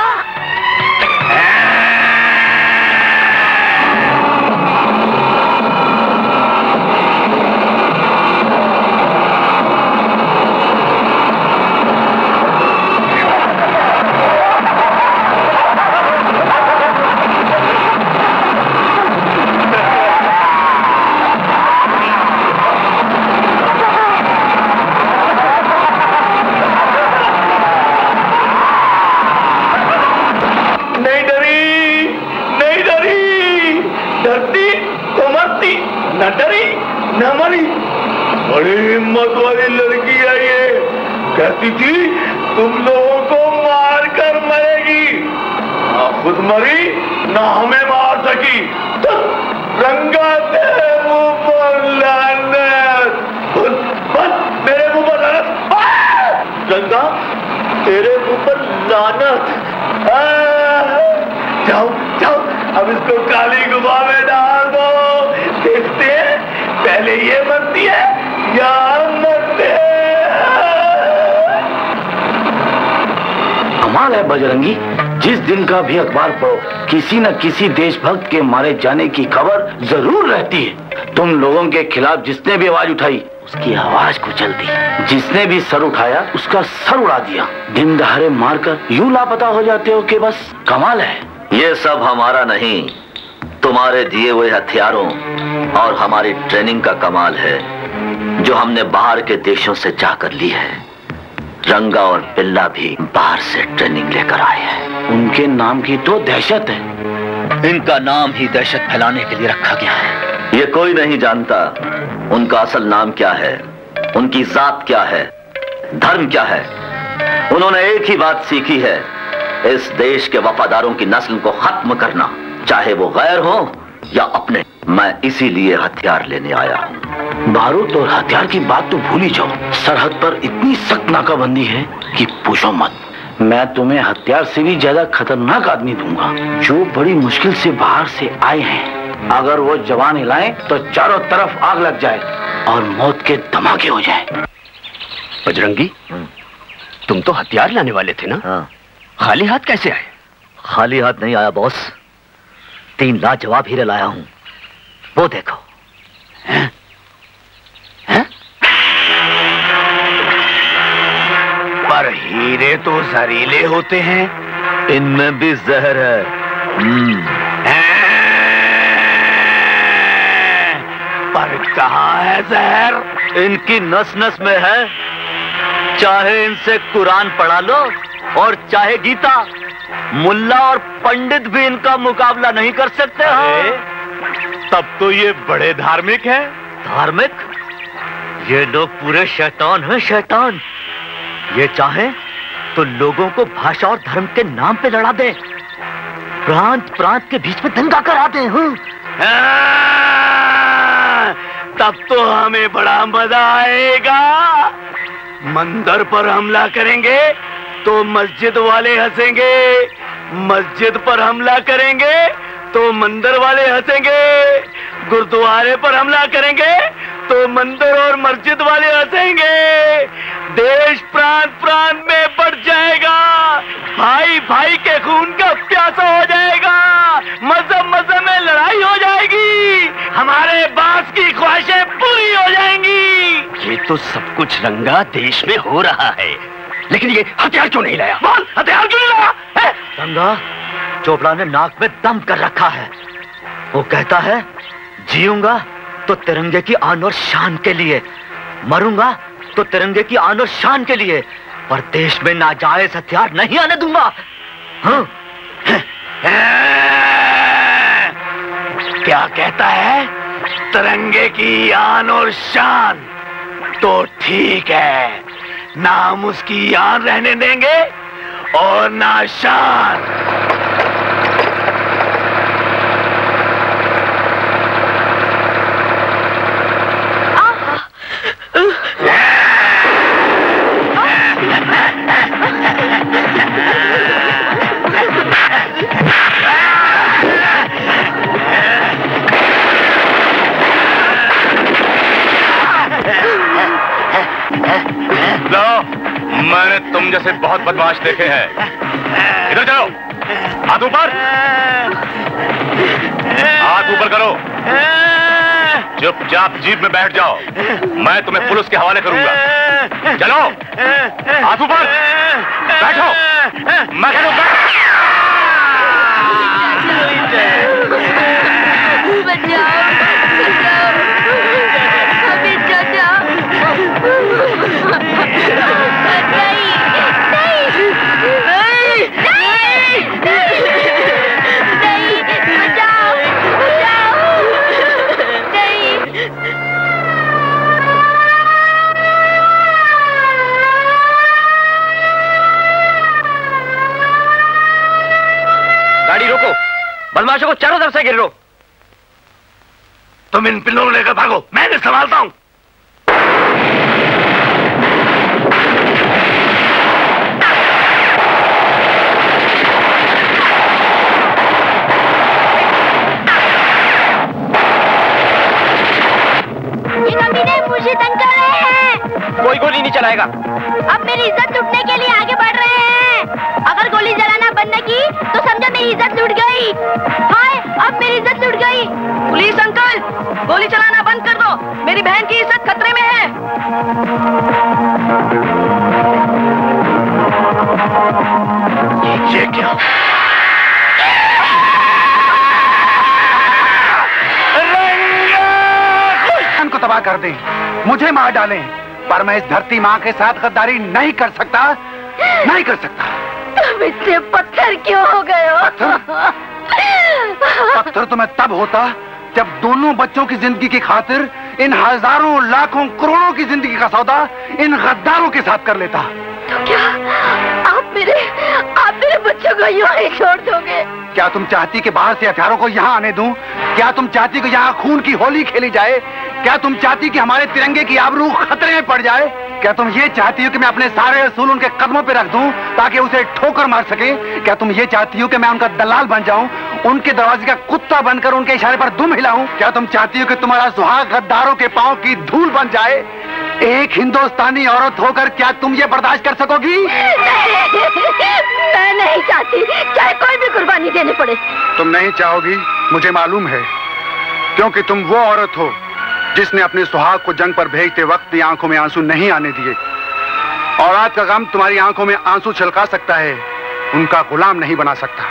न डरी न मरी। बड़ी हिम्मत वाली लड़की है ये। कहती थी तुम लोगों को मार कर मरेगी, ना खुद मरी ना हमें मार सकी। तो रंगा तेरे मुंह पर लानत। बस मेरे मुंह पर लानत। रंगा तेरे मुंह पर लानत। जाओ जाओ, अब इसको काली गुफा में डाल दो। देखते पहले ये मरती है या मरते। कमाल है बजरंगी, जिस दिन का भी अखबार पढ़ो किसी न किसी देशभक्त के मारे जाने की खबर जरूर रहती है। तुम लोगों के खिलाफ जिसने भी आवाज उठाई उसकी आवाज कुचल दी, जिसने भी सर उठाया उसका सर उड़ा दिया। दिन दहाड़े मारकर यूं लापता हो जाते हो कि बस कमाल है। ये सब हमारा नहीं, तुम्हारे दिए हुए हथियारों और हमारी ट्रेनिंग का कमाल है जो हमने बाहर के देशों से जाकर ली है। रंगा और बिल्ला भी बाहर से ट्रेनिंग लेकर आए हैं। उनके नाम की तो दहशत है। इनका नाम ही दहशत फैलाने के लिए रखा गया है। ये कोई नहीं जानता उनका असल नाम क्या है, उनकी जात क्या है, धर्म क्या है। उन्होंने एक ही बात सीखी है, इस देश के वफादारों की नस्ल को खत्म करना, चाहे वो गैर हो या अपने। मैं इसीलिए हथियार लेने आया हूँ। बारूद और हथियार की बात तो भूल ही जाओ। सरहद पर इतनी सख्त नाकाबंदी है कि पूछो मत। मैं तुम्हें हथियार से भी ज्यादा खतरनाक आदमी दूंगा, जो बड़ी मुश्किल से बाहर से आए हैं। अगर वो जवान हिलाएं तो चारों तरफ आग लग जाए और मौत के धमाके हो जाए। बजरंगी, तुम तो हथियार लाने वाले थे ना? हाँ। खाली हाथ कैसे आए? खाली हाथ नहीं आया बॉस, तीन लाजवाब हीरे लाया हूं, वो देखो। हैं? हैं? पर हीरे तो जहरीले होते हैं। इनमें भी जहर है। पर कहाँ है जहर? इनकी नस नस में है। चाहे इनसे कुरान पढ़ा लो और चाहे गीता, मुल्ला और पंडित भी इनका मुकाबला नहीं कर सकते हैं। तब तो ये बड़े धार्मिक हैं। धार्मिक? ये लोग पूरे शैतान हैं, शैतान। ये चाहें तो लोगों को भाषा और धर्म के नाम पे लड़ा दें, प्रांत प्रांत के बीच में दंगा करा दें। तब तो हमें बड़ा मजा आएगा। मंदिर पर हमला करेंगे तो मस्जिद वाले हंसेंगे, मस्जिद पर हमला करेंगे तो मंदिर वाले हंसेंगे, गुरुद्वारे पर हमला करेंगे तो मंदिर और मस्जिद वाले हंसेंगे। देश प्रांत प्रांत में बढ़ जाएगा, भाई भाई के खून का प्यासा हो जाएगा, मजहब मजहब में लड़ाई हो जाएगी, हमारे बास की ख्वाहिशें पूरी हो जाएंगी। ये तो सब कुछ रंगा देश में हो रहा है, लेकिन ये हथियार क्यों नहीं लाया? बोल, हथियार क्यों नहीं लाया? रंगा, चोपड़ा ने नाक में दम कर रखा है। वो कहता है जीऊंगा तो तिरंगे की आन और शान के लिए, मरूंगा तो तिरंगे की आन और शान के लिए, पर देश में नाजायज हथियार नहीं आने दूंगा। हाँ? क्या कहता है? तिरंगे की आन और शान? तो ठीक है, ना हम उसकी आन रहने देंगे और ना शान। मैंने तुम जैसे बहुत बदमाश देखे हैं। इधर चलो, हाथ ऊपर, हाथ ऊपर करो, चुपचाप जीप में बैठ जाओ, मैं तुम्हें पुलिस के हवाले करूंगा। चलो, हाथ ऊपर, बैठो, मैं कहूं बैठो। गाड़ी रोको, बदमाशों को चारों तरफ से घेर लो। तुम इन पिल्लों को लेकर भागो, मैं इन्हें संभालता हूं। रशीद अंकल हैं। कोई गोली नहीं चलाएगा। अब मेरी इज्जत लूटने के लिए आगे बढ़ रहे हैं। अगर गोली चलाना बंद न की तो समझो मेरी इज्जत लूट गई। हाय, अब मेरी इज्जत लूट गई। पुलिस अंकल, गोली चलाना बंद कर दो, मेरी बहन की इज्जत खतरे में है। ये क्या? को तबाह कर दें, मुझे मार डालें, पर मैं इस धरती माँ के साथ गद्दारी नहीं कर सकता, नहीं कर सकता। तुम इतने पत्थर क्यों हो गए हो? पत्थर? पत्थर तो मैं तब होता जब दोनों बच्चों की जिंदगी की खातिर इन हजारों लाखों करोड़ों की जिंदगी का सौदा इन गद्दारों के साथ कर लेता। तो क्या आप मेरे आप मेरे बच्चों को यूं ही छोड़ दोगे? क्या तुम चाहती कि बाहर से हथियारों को यहाँ आने दूं? क्या तुम चाहती कि यहाँ खून की होली खेली जाए? क्या तुम चाहती कि हमारे तिरंगे की आबरू खतरे में पड़ जाए? क्या तुम ये चाहती हो कि मैं अपने सारे असूल उनके कदमों पे रख दूं ताकि उसे ठोकर मार सके? क्या तुम ये चाहती हो कि मैं उनका दलाल बन जाऊं, उनके दरवाजे का कुत्ता बनकर उनके इशारे पर दुम हिलाऊं? क्या तुम चाहती हो कि तुम्हारा सुहाग गद्दारों के पांव की धूल बन जाए? एक हिंदुस्तानी औरत होकर क्या तुम ये बर्दाश्त कर सकोगी? मैं नहीं चाहती, चाहे कोई भी कुर्बानी देनी पड़े। तुम नहीं चाहोगी, मुझे मालूम है, क्योंकि तुम वो औरत हो जिसने अपने सुहाग को जंग पर भेजते वक्त भी आंखों में आंसू नहीं आने दिए। और आज का गम तुम्हारी आंखों में आंसू छलका सकता है, उनका गुलाम नहीं बना सकता।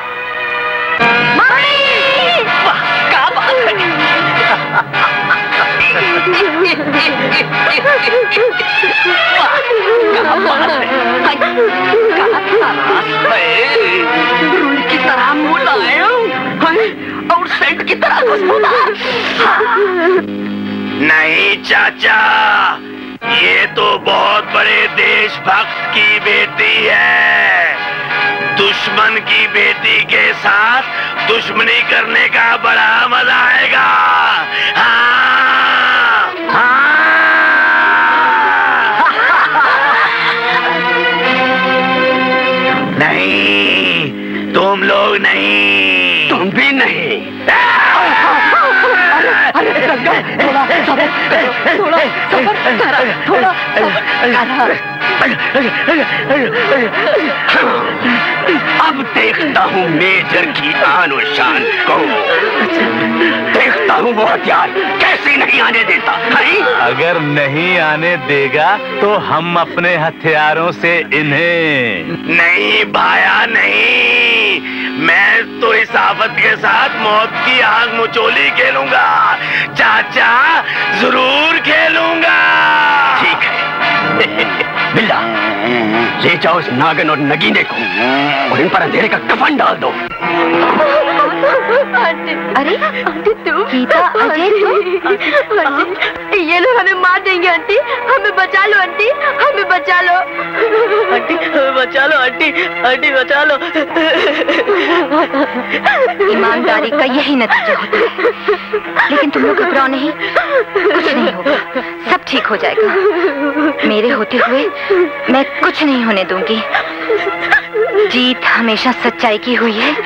रुई की तरह मुलायम और सेंट की तरह खुशबूदार। नहीं चाचा, ये तो बहुत बड़े देशभक्त की बेटी है। दुश्मन की बेटी के साथ दुश्मनी करने का बड़ा मजा आएगा। हाँ, हाँ। नहीं, तुम लोग नहीं, तुम भी नहीं। अरे थोड़ा सबर थोड़ा सबर करा, थोड़ा सबर अब देखता हूँ मेजर की आन और शान को, देखता हूँ वो हथियार कैसे नहीं आने देता है? अगर नहीं आने देगा तो हम अपने हथियारों से इन्हें नहीं भाया नहीं, मैं तो इस आफत के साथ मौत की आग मुचोली खेलूंगा चाचा, जरूर खेलूंगा। ठीक है बिल्ला, ले जाओ इस नागन और नगीने को और इन पर अंधेरे का कफन डाल दो। अरे आंटी तू गीता, अजय तू, आंटी ये लोग हमें मार देंगे। आंटी हमें बचा लो, आंटी हमें बचा लो, आंटी हमें बचा लो, आंटी आंटी बचा लो। ईमानदारी का यही नतीजा होता है। लेकिन तुम लोग घबराओ नहीं, कुछ नहीं होगा, सब ठीक हो जाएगा। मेरे होते हुए मैं कुछ नहीं होने दूंगी। जीत हमेशा सच्चाई की हुई है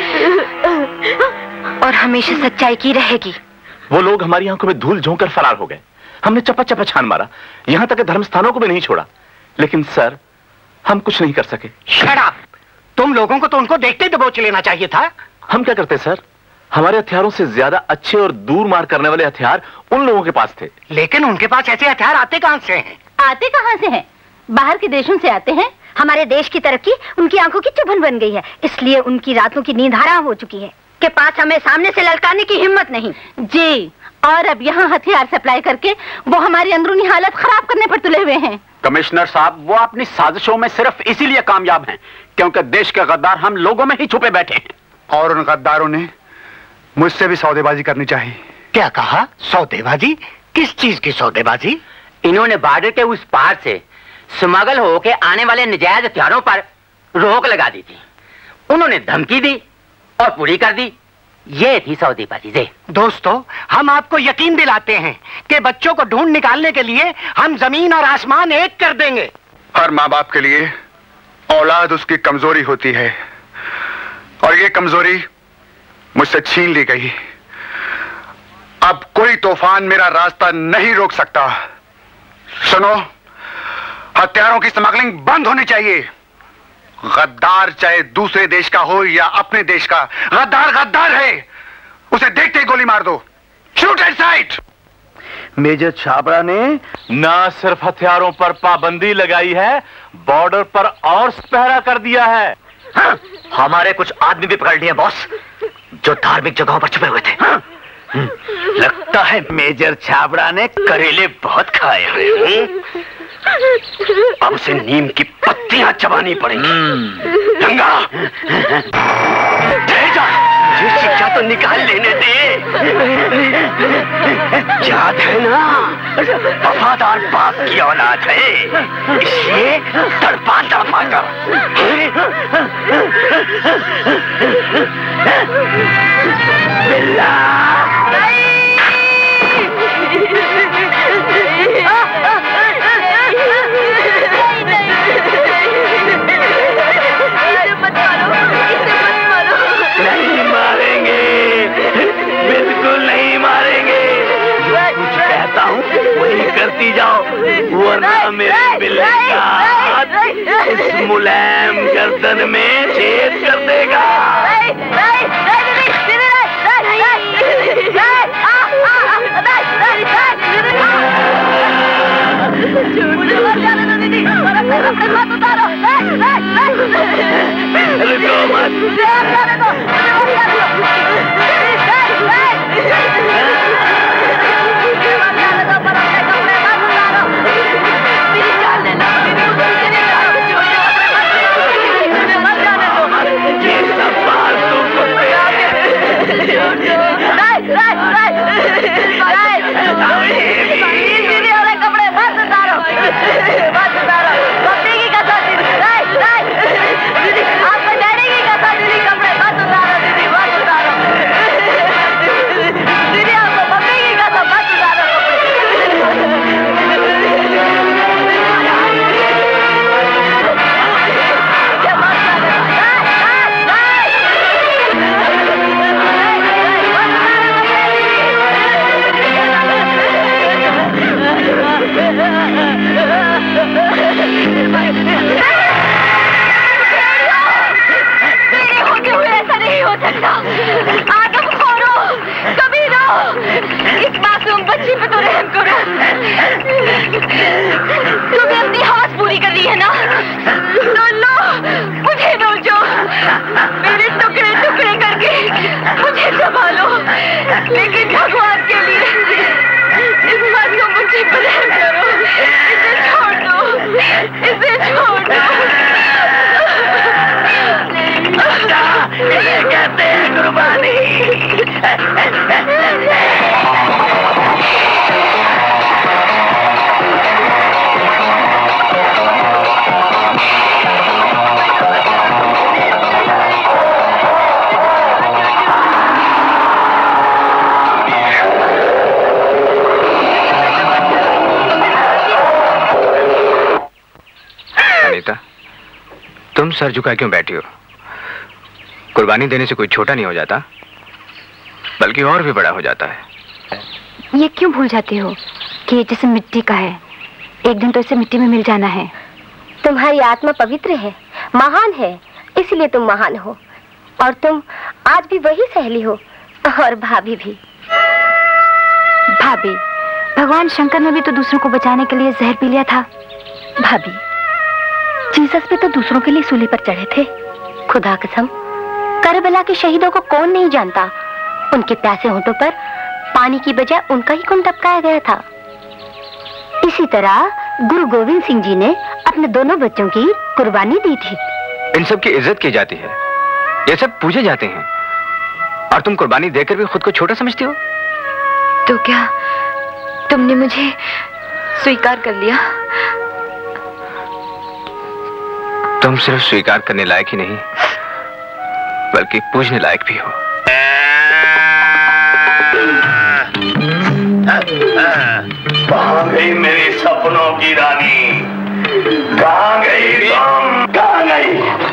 और हमेशा सच्चाई की रहेगी। वो लोग हमारी आंखों में धूल झोंक कर फरार हो गए। हमने चप्पा चप्पा छान मारा, यहां तक धर्म स्थानों को भी नहीं छोड़ा, लेकिन सर हम कुछ नहीं कर सके। Shut up! तुम लोगों को तो उनको देखते ही दबोच लेना चाहिए था। हम क्या करते सर, हमारे हथियारों से ज्यादा अच्छे और दूर मार करने वाले हथियार उन लोगों के पास थे। लेकिन उनके पास ऐसे हथियार आते कहां से हैं? आते कहां से हैं? बाहर के देशों से आते हैं। हमारे देश की तरक्की उनकी आंखों की चुभन बन गई है, इसलिए उनकी रातों की नींद हराम हो चुकी है। के पास हमें सामने से ललकारने की हिम्मत नहीं। जी, और अब यहाँ हथियार सप्लाई करके वो हमारी अंदरूनी हालत खराब करने पर तुले हुए हैं। कमिश्नर साहब, वो अपनी साजिशों में सिर्फ इसीलिए कामयाब हैं क्योंकि देश के गद्दार हम लोगों में ही छुपे बैठे हैं। और उन गद्दारों ने मुझसे भी सौदेबाजी करनी चाहिए। क्या कहा? सौदेबाजी? किस चीज की सौदेबाजी? इन्होंने बॉर्डर के उस पार से स्मगल होके आने वाले नजायज हथियारों पर रोक लगा दी थी। उन्होंने धमकी दी और पूरी कर दी। ये थी सौदेबाजी। जे दोस्तों, हम आपको यकीन दिलाते हैं कि बच्चों को ढूंढ निकालने के लिए हम जमीन और आसमान एक कर देंगे। हर माँ बाप के लिए औलाद उसकी कमजोरी होती है और ये कमजोरी मुझसे छीन ली गई। अब कोई तूफान मेरा रास्ता नहीं रोक सकता। सुनो, हथियारों की स्मगलिंग बंद होनी चाहिए। गद्दार चाहे दूसरे देश का हो या अपने देश का, गद्दार गद्दार है। उसे देखते ही गोली मार दो। Shoot at sight. Major Chhabra ने ना सिर्फ हथियारों पर पाबंदी लगाई है, बॉर्डर पर और पहरा कर दिया है। हाँ, हमारे कुछ आदमी भी पकड़ लिए बॉस, जो धार्मिक जगहों पर छुपे हुए थे। हाँ। लगता है मेजर छाबड़ा ने करेले बहुत खाए हैं। अब उसे नीम की पत्तियां चबानी पड़ेंगी। गंगा, जा, ये शिक्षा तो निकाल लेने दे। याद है ना, वफादार बाप की औलाद है, इसलिए तड़पा तड़पा कर। बिल्ला नहीं मारेंगे, बिल्कुल नहीं मारेंगे। जो कुछ कहता हूँ वही करती जाओ, वरना मेरे बिल्ले का हाथ इस मुलायम गर्दन में छेद कर देगा। रुको मत। ये सब फालतू कुत्ते कपड़े मत उतारो, मत उतारो। पत्नी की कसम दीदी, आपको डैडी की कसम दीदी, कपड़े मत उतारो दीदी, मत उतारो दीदी, आपको पत्नी की कसम मत उतारो आदम खोरो, कबीरो, इस मासूम बच्ची पे तो रहम करो। तुम्हें अपनी हवस पूरी कर दी है ना, तो लो मुझे नोचो, मेरे टुकड़े टुकड़े करके मुझे संभालो, लेकिन भगवान के लिए इस मासूम बच्ची पे रहम करो। इसे छोड़ दो, इसे छोड़ दो। इसे कहते हैं कुर्बानी। अनीता, तुम सर झुका क्यों बैठी हो? कुर्बानी देने से कोई छोटा नहीं हो जाता, बल्कि और भी बड़ा हो जाता है। ये क्यों भूल जाते हो कि ये जिस्म मिट्टी का है, एक दिन तो इसे मिट्टी में मिल जाना है। तुम्हारी आत्मा पवित्र है, महान है, इसलिए तुम महान हो। और तुम आज भी वही सहेली हो, और भाभी भी। भाभी, भगवान शंकर ने भी तो दूसरों को बचाने के लिए जहर पी लिया था। भाभी, जीसस भी तो दूसरों के लिए सूली पर चढ़े थे। खुदा कसम, करबला के शहीदों को कौन नहीं जानता। उनके प्यासे होठों पर पानी की बजाय उनका ही खून टपकाया गया था। इसी तरह गुरु गोविंद सिंह जी ने अपने दोनों बच्चों की कुर्बानी दी थी। इन सब की इज्जत की जाती है, ये सब पूजे जाते हैं, और तुम कुर्बानी देकर भी खुद को छोटा समझती हो। तो क्या तुमने मुझे स्वीकार कर लिया? तुम सिर्फ स्वीकार करने लायक ही नहीं, बल्कि पूजने लायक भी हो। कहाँ गई मेरी सपनों की रानी? कहाँ गई तुम? कहाँ गई?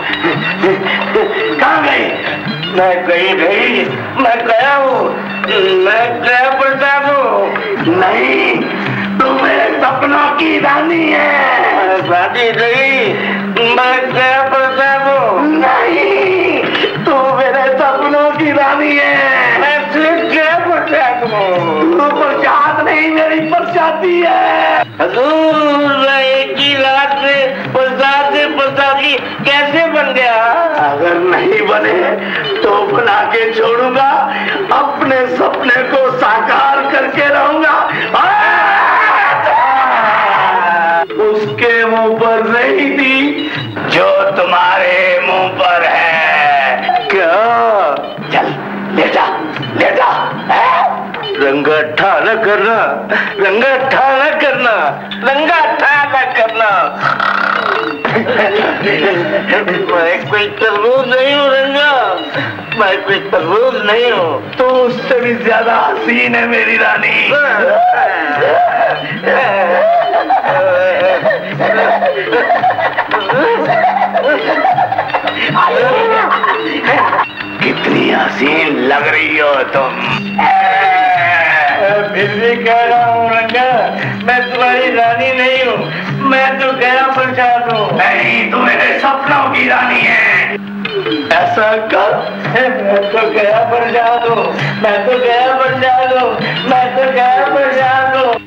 कहाँ गई? मैं कहीं गई, मैं गया हूँ, मैं गया प्रसाद हूँ। नहीं, तुम मेरे सपनों की रानी है। रानी नहीं, मैं गया प्रसाद हूँ। नहीं, तू मेरे सपनों की रानी है। मैं सिर्फ गया प्रसाद हूँ। तू प्रसाद नहीं, मेरी प्रसादी है। हजूर, एक ही रात में प्रसाद से प्रसादी कैसे बन गया? अगर नहीं बने तो बना के छोड़ूंगा, अपने सपने को साकार करके रहूंगा। उसके मुंह पर नहीं थी जो तुम्हारे मुंह पर है। क्या? चल ले जा, ले जा। रंगा ठा न करना, रंगा ठा न करना, रंगा ठा न करना। मैं कोई तरबूज नहीं हूँ रंगा, मैं कोई तरबूज नहीं हूँ। तो उससे भी ज्यादा हसीन है मेरी रानी। कितनी हसीन लग रही हो तुम। फिर भी कह रहा हूँ रंगा, मैं तुम्हारी रानी नहीं हूँ, मैं तो गया प्रसाद हूँ। नहीं, तू मेरे सपनों की रानी है। ऐसा कर, मैं तो गया प्रसाद हूँ, मैं तो गया प्रसाद हूँ, मैं तो गया प्रसाद हूँ।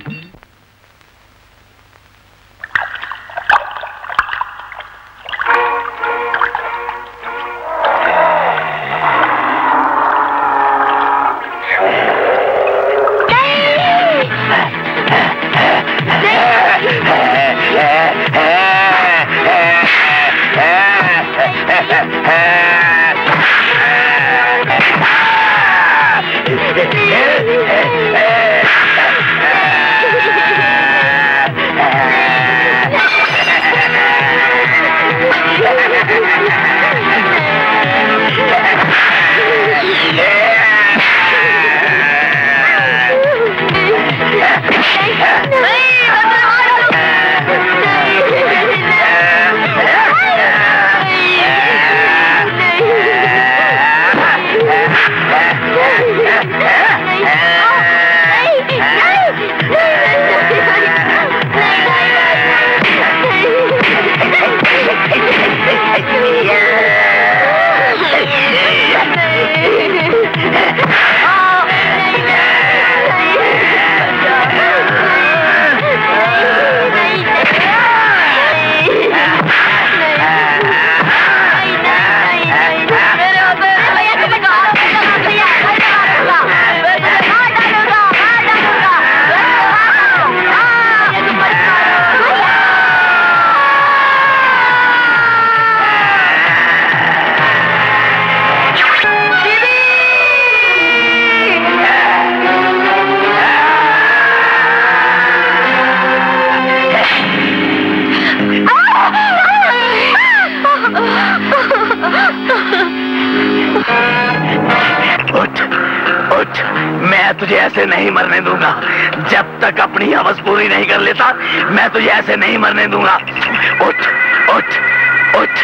तुझे ऐसे नहीं मरने दूंगा। जब तक अपनी हवस पूरी नहीं कर लेता, मैं तुझे ऐसे नहीं मरने दूंगा। उठ, उठ, उठ,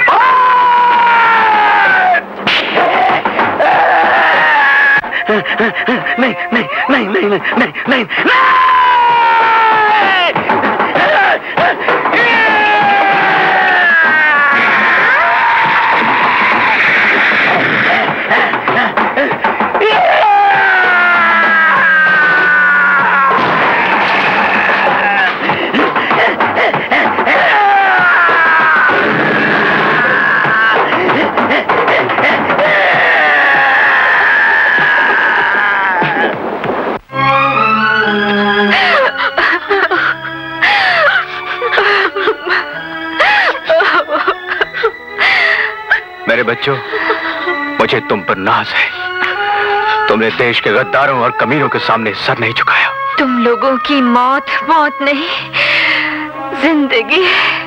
नहीं, नहीं, नहीं, नहीं, नहीं, नहीं, नहीं, नहीं। मेरे बच्चों, मुझे तुम पर नाज है। तुमने देश के गद्दारों और कमीनों के सामने सर नहीं झुकाया। तुम लोगों की मौत मौत नहीं, जिंदगी है।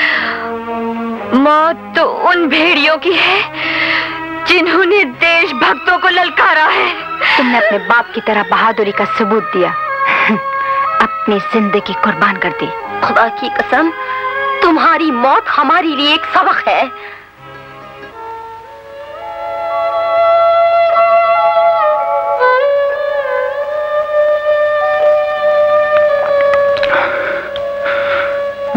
मौत तो उन भेड़ियों की है जिन्होंने देशभक्तों को ललकारा है। तुमने अपने बाप की तरह बहादुरी का सबूत दिया, अपनी जिंदगी कुर्बान कर दी। खुदा की कसम, तुम्हारी मौत हमारे लिए एक सबक है।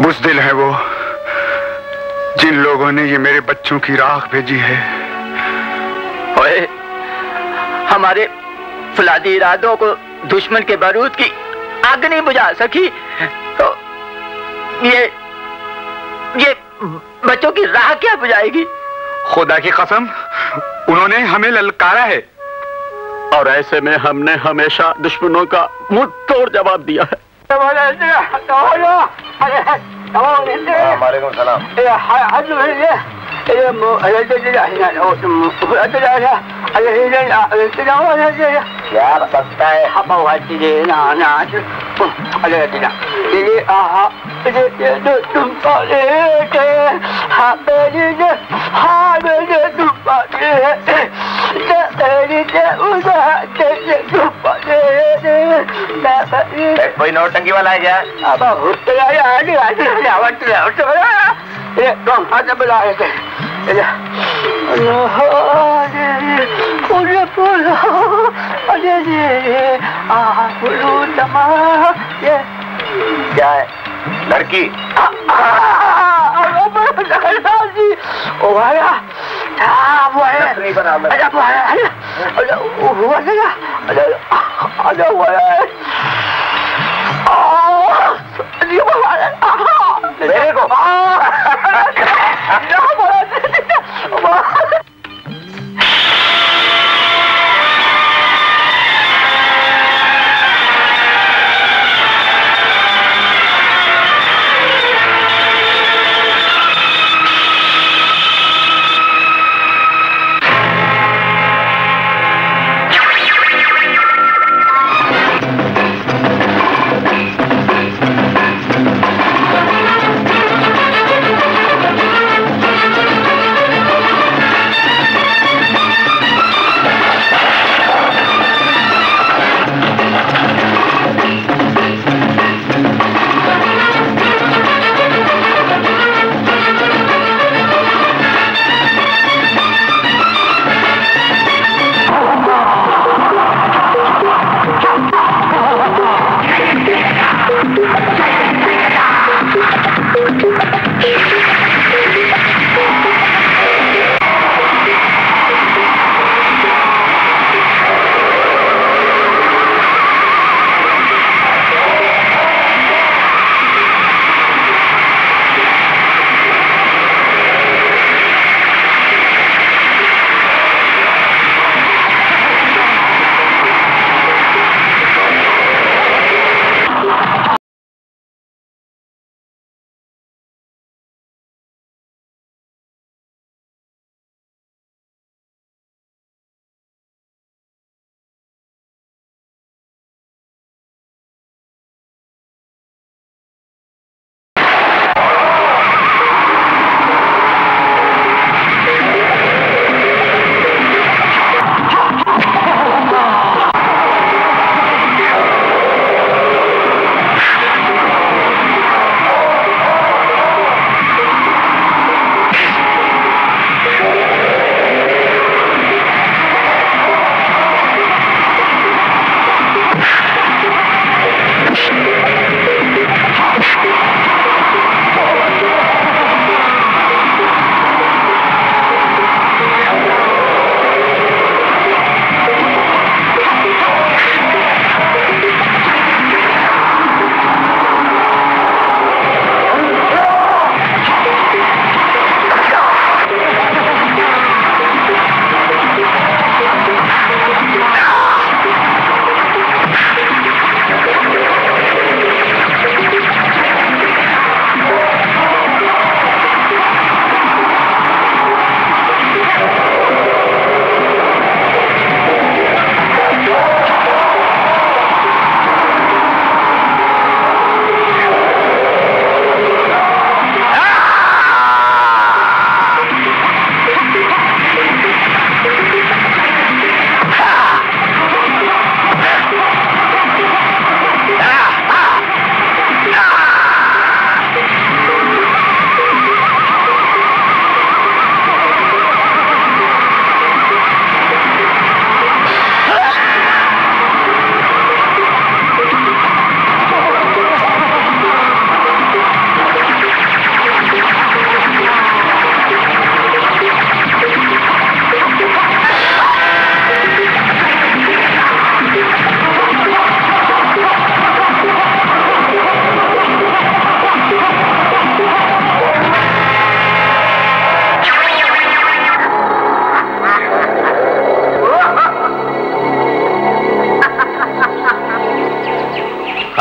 बुज़दिल है वो जिन लोगों ने ये मेरे बच्चों की राख भेजी है। ओए, हमारे फौलादी इरादों को दुश्मन के बारूद की आग नहीं बुझा सकी तो ये ये बच्चों की राह क्या बुझाएगी? खुदा की कसम, उन्होंने हमें ललकारा है और ऐसे में हमने हमेशा दुश्मनों का मुंह तोड़ जवाब दिया है। वालेकुम सलाम। क्या सकता है? कोई नौटंकी वाला है क्या? क्या है? लड़की? ओ भाया वो है अरे वो है अरे वो है अरे वो है मेरे को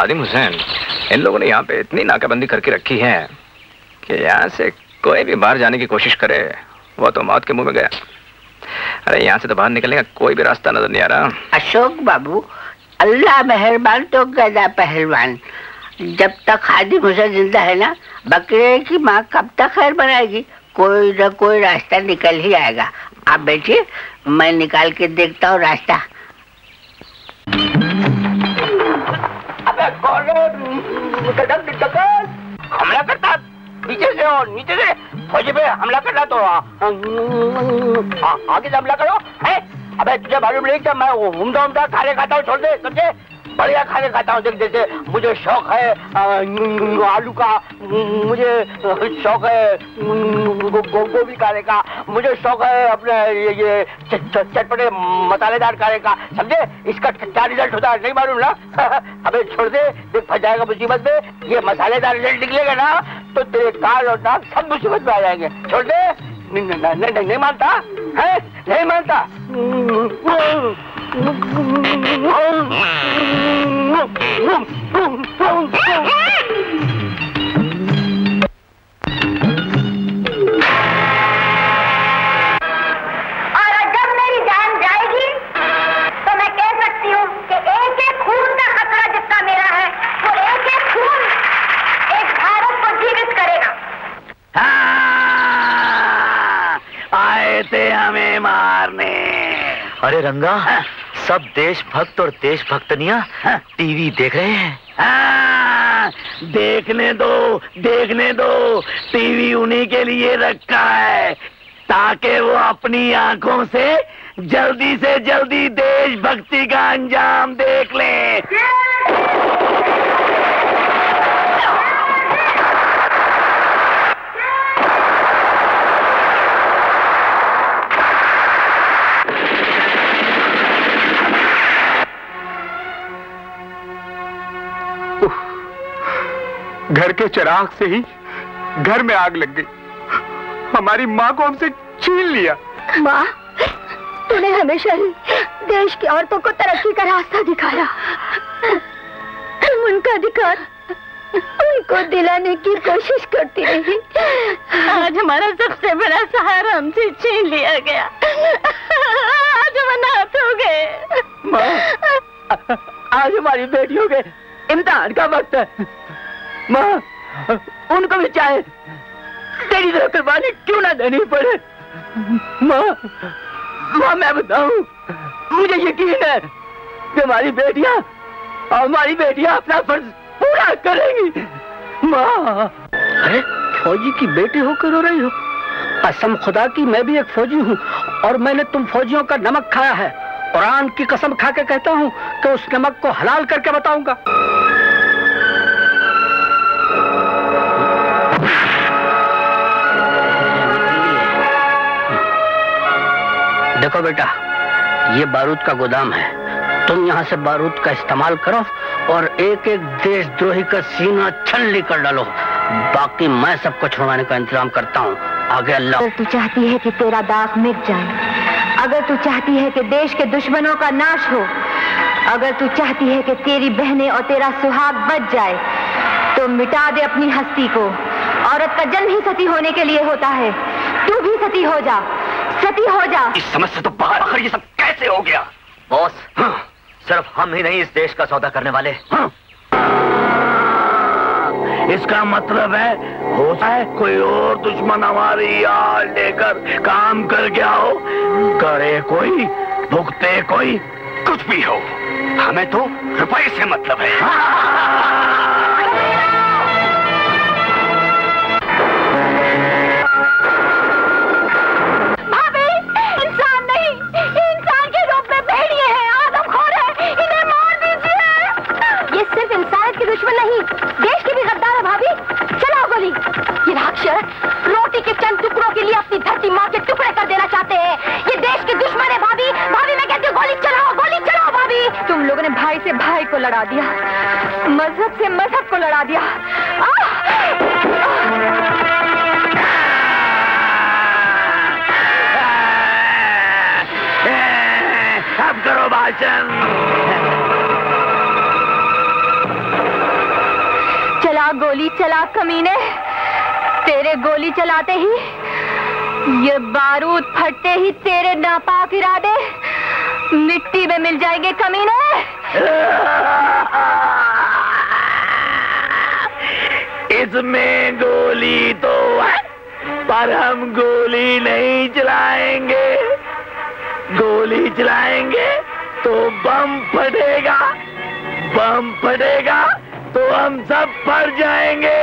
खादिम हुसैन, इन लोगों ने यहाँ पे इतनी नाकाबंदी करके रखी है कि यहाँ से कोई भी बाहर जाने की कोशिश करे वो तो मौत के मुंह में गया। अरे यहाँ से तो बाहर निकलने का कोई भी रास्ता नजर नहीं आ रहा। अशोक बाबू, अल्लाह मेहरबान तो गदा पहलवान। जब तक खादिम हुसैन जिंदा है ना, बकरे की माँ कब तक खैर बनाएगी? कोई न कोई रास्ता निकल ही आएगा। आप बैठिए, मैं निकाल के देखता हूँ रास्ता। अबे कौन हमला करता? पीछे से और नीचे से फौजी पे हमला करना तो आ, आ, आगे से हमला करो है? अबे तुझे मालूम नहीं क्या मैं उम्दा उम्दा खाने खाता हूँ, छोड़ दे, समझे? बढ़िया खाने खाता हूँ। देख जैसे मुझे शौक है आलू का, मुझे शौक है गोभी खाने का, मुझे शौक है अपने ये, ये चटपटे मसालेदार खाने का, समझे? इसका क्या रिजल्ट होता है नहीं मालूम ना? अबे छोड़ दे, देख फंस जाएगा मुसीबत में। ये मसालेदार रिजल्ट निकलेगा ना तो तेरे कान और नाक सब मुसीबत में आ जाएंगे। छोड़ दे। नहीं नहीं नहीं, नहीं मानता है? नहीं मानता? और जब मेरी जान जाएगी तो मैं कह सकती हूँ कि एक एक खून का खतरा जितना मेरा है, वो एक एक खून एक भारत को जीवित करेगा। आए थे हमें मारने। अरे रंगा, सब देशभक्त और देशभक्तनियां टीवी देख रहे हैं। हाँ, देखने दो, देखने दो। टीवी उन्हीं के लिए रखा है ताकि वो अपनी आंखों से जल्दी से जल्दी देशभक्ति का अंजाम देख लें। घर के चिराग से ही घर में आग लग गई। हमारी माँ को हमसे छीन लिया। माँ, तूने हमेशा ही देश की औरतों को तरक्की का रास्ता दिखाया। उनका अधिकार उनको दिलाने की कोशिश करती रही। आज हमारा सबसे बड़ा सहारा हमसे छीन लिया गया। आज हम अनाथ हो गए। माँ, आज हमारी बेटियों के इम्तिहान का वक्त है। माँ, उनको भी चाहे तेरी तरह कुर्बानी क्यों ना देनी पड़े। माँ, माँ मैं बताऊं, मुझे यकीन है कि हमारी बेटियां हमारी बेटियां अपना फर्ज पूरा करेंगी। माँ, अरे फौजी की बेटी होकर रो रही हो? कसम खुदा की मैं भी एक फौजी हूँ और मैंने तुम फौजियों का नमक खाया है। कुरान की कसम खा के कहता हूँ कि उस नमक को हलाल करके बताऊंगा। देखो बेटा, ये बारूद का गोदाम है। तुम यहाँ से बारूद का इस्तेमाल करो और एक एक देशद्रोही का सीना छल्ली कर डालो। बाकी मैं सबको छुड़वाने का इंतजाम करता हूँ। आगे अल्लाह। अगर तू चाहती है कि तेरा दाग मिट जाए, अगर तू चाहती है कि देश के दुश्मनों का नाश हो, अगर तू चाहती है कि तेरी बहनें और तेरा सुहाग बच जाए, तो मिटा दे अपनी हस्ती को। औरत का जन्म ही सती होने के लिए होता है। तू भी सती हो जा, सती हो जा। इस समझ से तो बाहर आखिर ये सब कैसे हो गया? बॉस, हाँ। सिर्फ हम ही नहीं इस देश का सौदा करने वाले। हाँ। इसका मतलब है हो जाए कोई और दुश्मन हमारी यार लेकर काम कर गया हो। करे कोई, भुगते कोई, कुछ भी हो, हमें तो रुपए से मतलब है। भाभी, इंसान नहीं, इंसान के रूप में भेड़िए हैं, आदमखोर हैं, इन्हें मार दीजिए। ये सिर्फ इंसान के दुश्मन नहीं, देश के भी गद्दार है भाभी। चलाओ गोली। ये राक्षस रोटी के चंद टुकड़ों के लिए अपनी धरती माँ के टुकड़े कर देना चाहते हैं। ये देश के दुश्मन है भाभी। भाभी मैं कहती हूँ गोली चलाओ, गोली चलाओ भाभी। तुम लोगों ने भाई से भाई को लड़ा दिया, मजहब से मजहब को लड़ा दिया। अब करो भाषण। गोली चला कमीने। तेरे गोली चलाते ही, ये बारूद फटते ही तेरे नापाक इरादे मिट्टी में मिल जाएंगे कमीने। इसमें गोली तो है, पर हम गोली नहीं चलाएंगे। गोली चलाएंगे तो बम फटेगा, बम फटेगा तो हम सब फट जाएंगे।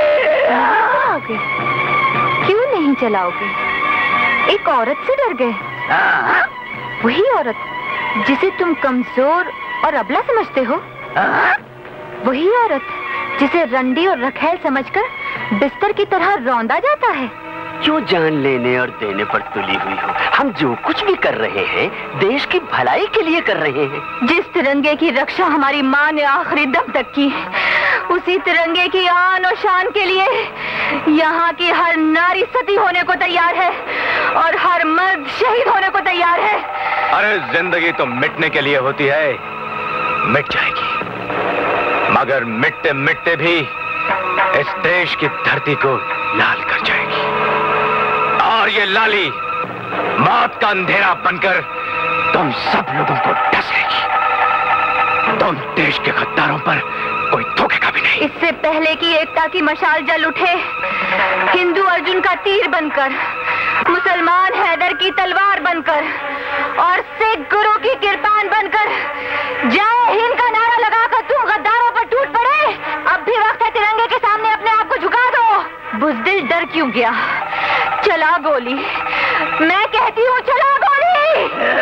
क्यों नहीं चलाओगे? एक औरत से डर गए? वही औरत जिसे तुम कमजोर और अबला समझते हो? वही औरत जिसे रंडी और रखैल समझकर बिस्तर की तरह रौंदा जाता है? क्यों जान लेने और देने पर तुली हुई हो? हम जो कुछ भी कर रहे हैं देश की भलाई के लिए कर रहे हैं। जिस तिरंगे की रक्षा हमारी माँ ने आखिरी दम तक की, उसी तिरंगे की आन और शान के लिए यहाँ की हर नारी सती होने को तैयार है और हर मर्द शहीद होने को तैयार है। अरे जिंदगी तो मिटने के लिए होती है, मिट जाएगी, मगर मिटते मिटते भी इस देश की धरती को लाल कर जाएगी। और ये लाली मौत का अंधेरा बनकर तुम सब लोगों को डसेगी। तुम देश के गद्दारों पर कोई धोखेगा भी नहीं। इससे पहले कि एकता की मशाल जल उठे, हिंदू अर्जुन का तीर बनकर, मुसलमान हैदर की तलवार बनकर और सिख गुरु की किरपान बनकर जय हिंद का नारा लगाकर तुम गद्दारों पर टूट पड़े। अब भी वक्त है तिरंगे के सामने अपने आप को झुका दो। बुज़दिल डर क्यों गया? चला गोली, मैं कहती हूँ चला गोली।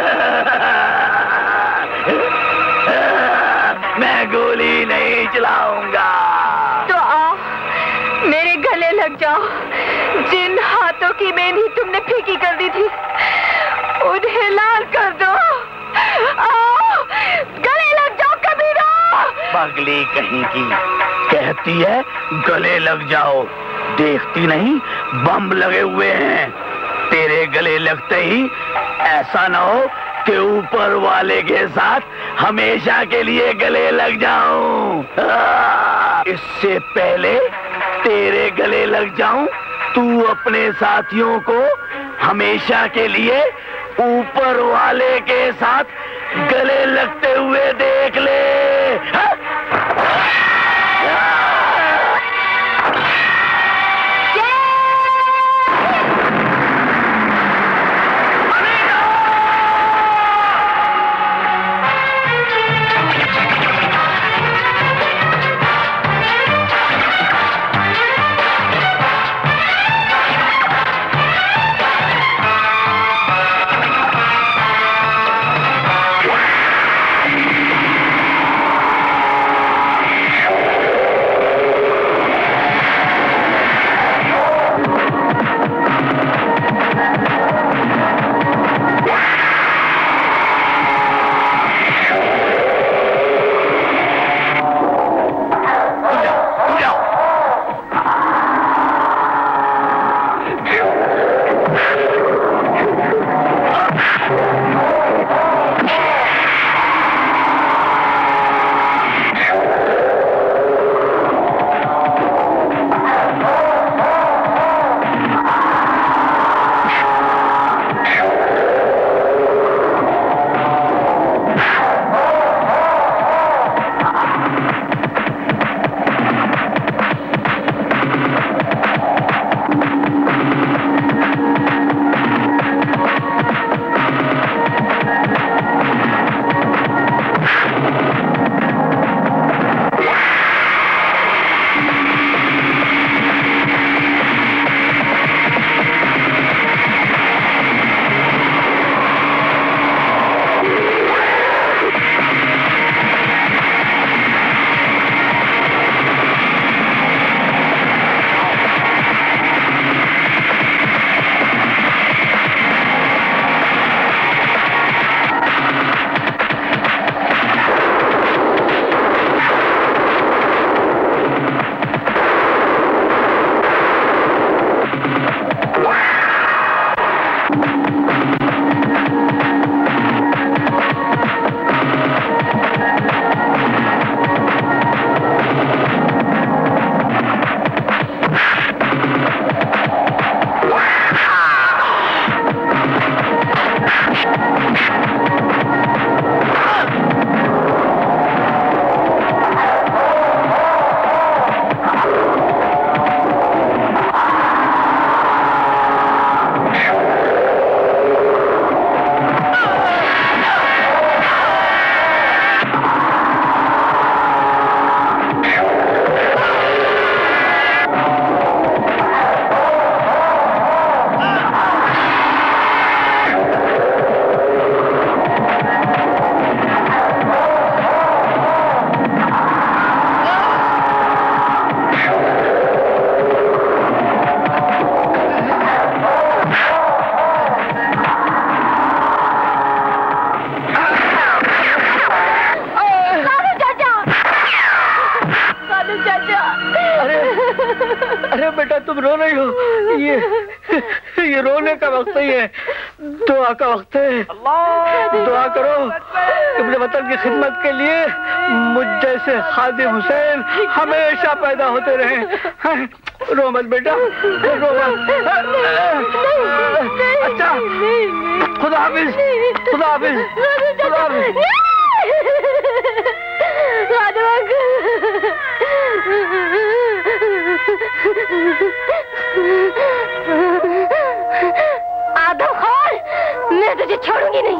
मैं गोली नहीं चलाऊंगा। तो आओ मेरे गले लग जाओ। जिन हाथों की मेहंदी तुमने फीकी कर दी थी उन्हें लाल कर दो। आओ गले लग जाओ कबीरा। पगली कहीं की कहती है गले लग जाओ, देखती नहीं बम लगे हुए हैं। तेरे गले लगते ही ऐसा ना हो कि ऊपर वाले के साथ हमेशा के लिए गले लग जाऊं। इससे पहले तेरे गले लग जाऊं, तू अपने साथियों को हमेशा के लिए ऊपर वाले के साथ गले लगते हुए देख ले। अरे अरे बेटा तुम रो रही हो, ये ये रोने का वक्त नहीं है, दुआ का वक्त है। दुआ करो अपने वतन की खिदमत के लिए मुझ जैसे खादिम हुसैन हमेशा पैदा होते रहे। रो मत बेटा, रो मत। अच्छा खुदा हाफिज, खुदा हाफिज, खुदा हाफिज। आदमखोर, मैं तुझे छोड़ूंगी नहीं।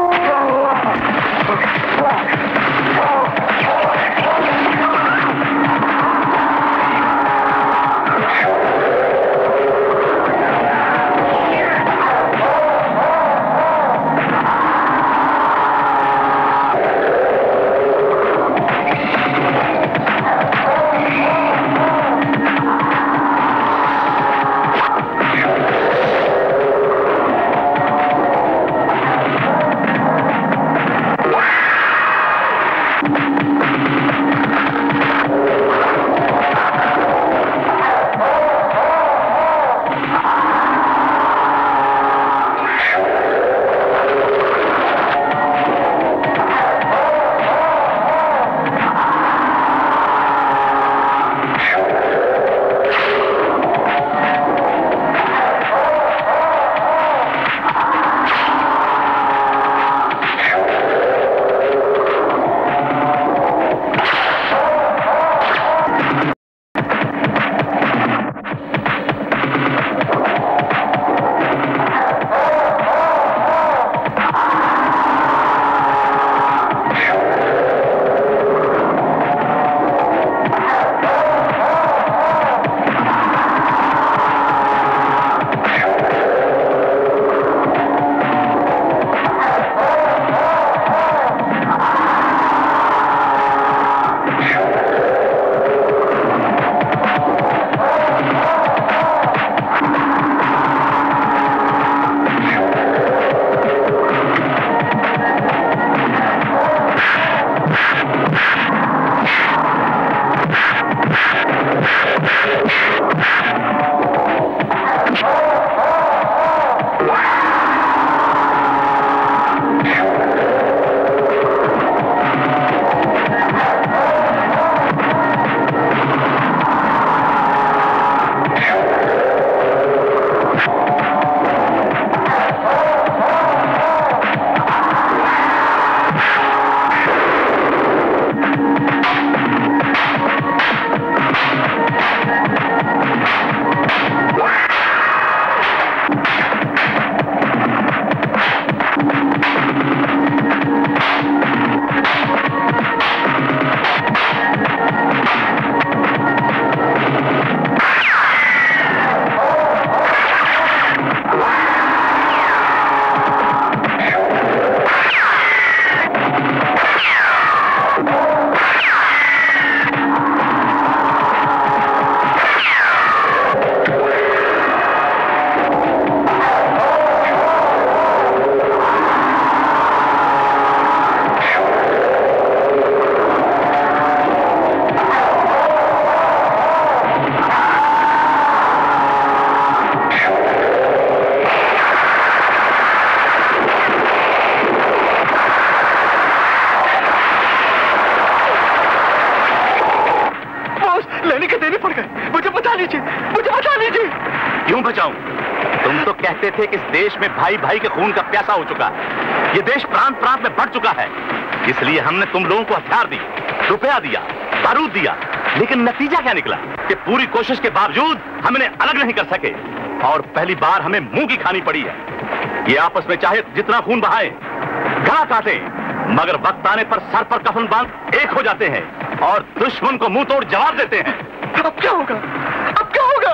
थे कि इस देश में भाई भाई के खून का प्यासा हो चुका है। ये देश प्रांत प्रांत में बढ़ चुका है। इसलिए हमने तुम लोगों को हथियार दी, रुपया दिया, बारूद दिया, लेकिन नतीजा क्या निकला कि पूरी कोशिश के बावजूद हम इन्हें अलग नहीं कर सके और पहली बार हमें मुंह की खानी पड़ी है। ये आपस में चाहे जितना खून बहाए, गला काटे, मगर वक्त आने पर सर पर कफन बांध एक हो जाते हैं और दुश्मन को मुंह तोड़ जवाब देते हैं। अब क्या होगा? अब क्या होगा?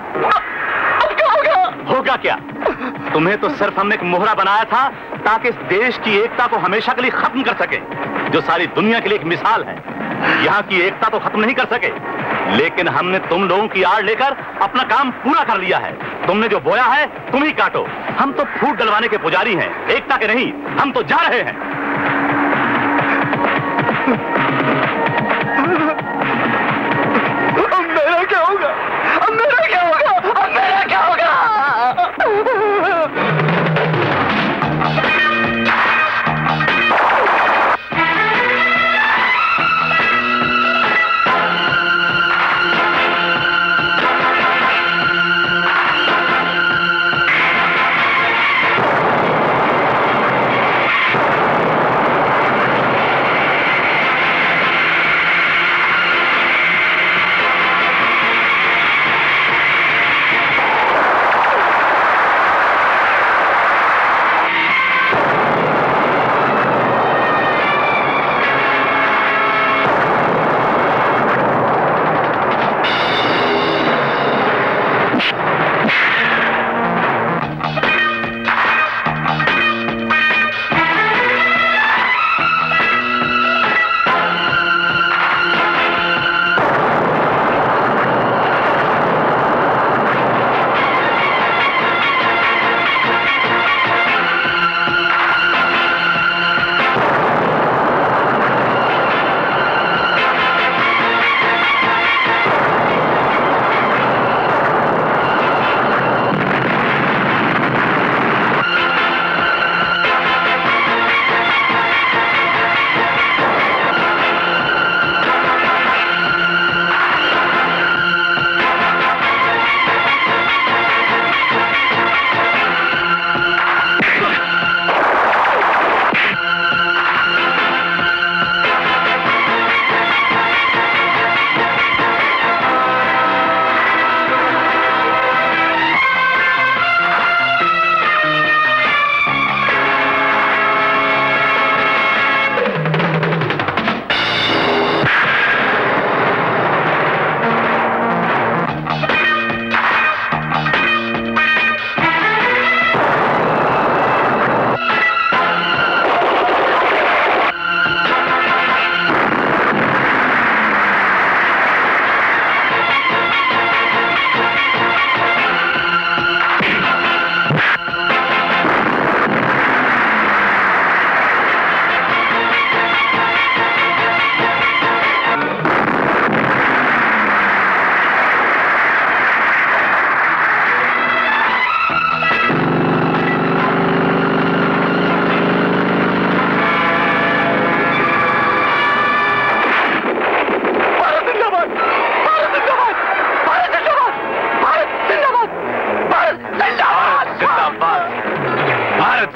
अब क्या होगा? होगा क्या? तुम्हें तो सिर्फ हमने एक मोहरा बनाया था ताकि इस देश की एकता को हमेशा के लिए खत्म कर सके, जो सारी दुनिया के लिए एक मिसाल है। यहाँ की एकता तो खत्म नहीं कर सके, लेकिन हमने तुम लोगों की आड़ लेकर अपना काम पूरा कर लिया है। तुमने जो बोया है तुम ही काटो। हम तो फूट डलवाने के पुजारी हैं, एकता के नहीं। हम तो जा रहे हैं।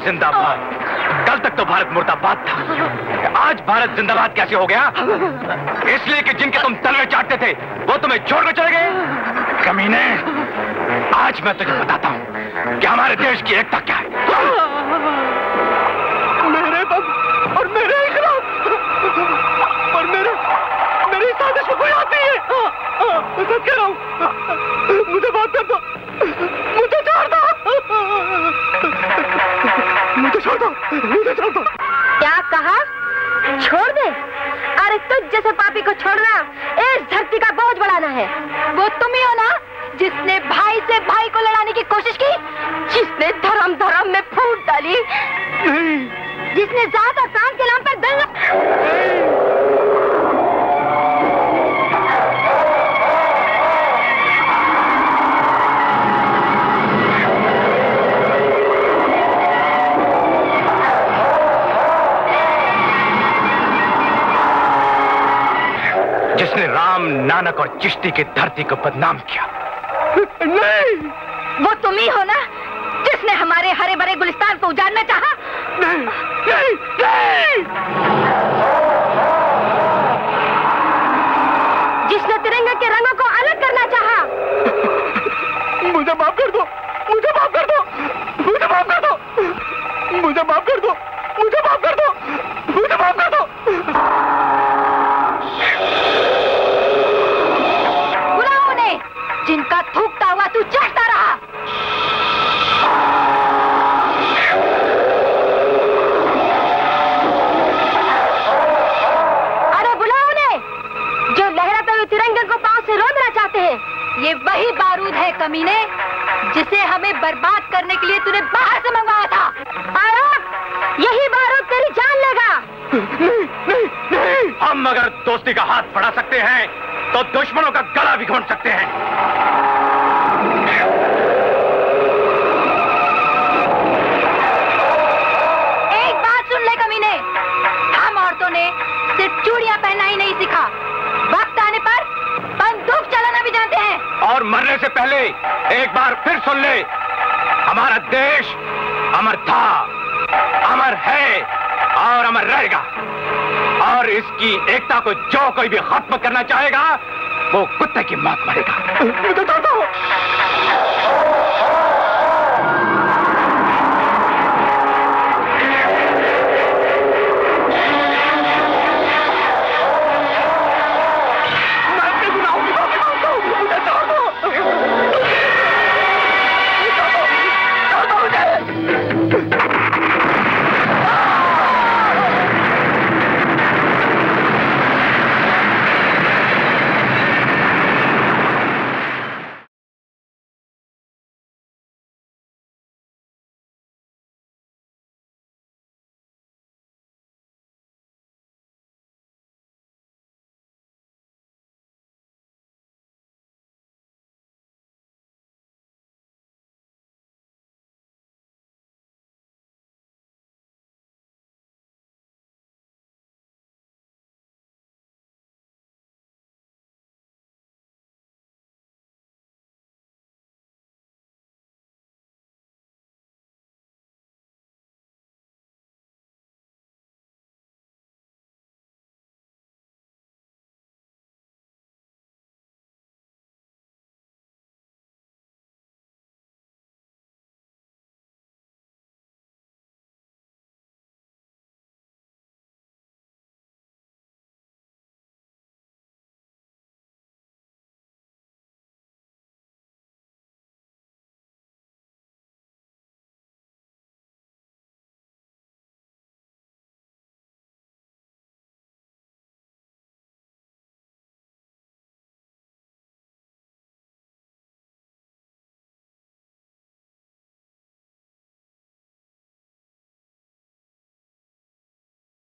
जिंदाबाद। कल तक तो भारत मुर्दाबाद था, आज भारत जिंदाबाद कैसे हो गया? इसलिए कि जिनके तुम तलवे चाटते थे वो तुम्हें छोड़कर चले गए। कमीने, आज मैं तुझे बताता हूँ कि हमारे देश की एकता क्या है। मेरे दम और मेरे खिलाफ और मेरे मेरी साजिश को कोई आती है। मैं सच कह रहा हूँ, मुझे बात कर दो, मुझे छोड़ दो, मुझे छोड़ दो, मुझे छोड़ दो। क्या कहा? छोड़ दे? अरे तुझ जैसे पापी को छोड़ना इस धरती का बोझ बढ़ाना है। वो तुम ही हो ना जिसने भाई से भाई को लड़ाने की कोशिश की, जिसने धर्म धर्म में फूट डाली, जिसने जात और प्रांत के नाम पर दंगा। जिसने राम, नानक और चिश्ती की धरती को बदनाम किया। नहीं, वो तुम ही हो ना जिसने हमारे हरे भरे गुलिस्तान को उजाड़ना चाहा। नहीं, नहीं, नहीं। जिसने तिरंगे के रंगों को अलग करना चाहा। मुझे माफ कर दो, मुझे माफ कर दो, मुझे माफ कर दो, मुझे माफ कर दो, मुझे माफ कर दो, मुझे माफ कर दो। बुलाओ उन्हें जिनका थूकता हुआ तू चढ़ता रहा। अरे बुलाओ उन्हें जो लहराते हुए तिरंगे को पांव से रोकना चाहते हैं। ये वही बारूद है कमीने जिसे हमें बर्बाद करने के लिए तूने बाहर से मंगवाया था। आया, यही बारूद तेरी जान लेगा। नहीं, नहीं, नहीं। हम अगर दोस्ती का हाथ बढ़ा सकते हैं तो दुश्मनों का गला भी घोंट सकते हैं। एक बात सुन ले कमीने, हम औरतों ने सिर्फ चूड़ियां पहनना ही नहीं सीखा, वक्त आने पर बंदूक चलाना भी जानते हैं। और मरने से पहले एक बार फिर सुन ले, हमारा देश अमर था, अमर है और अमर रहेगा। और इसकी एकता को जो कोई भी खत्म करना चाहेगा वो कुत्ते की मौत मरेगा। मुझे छोड़ दो।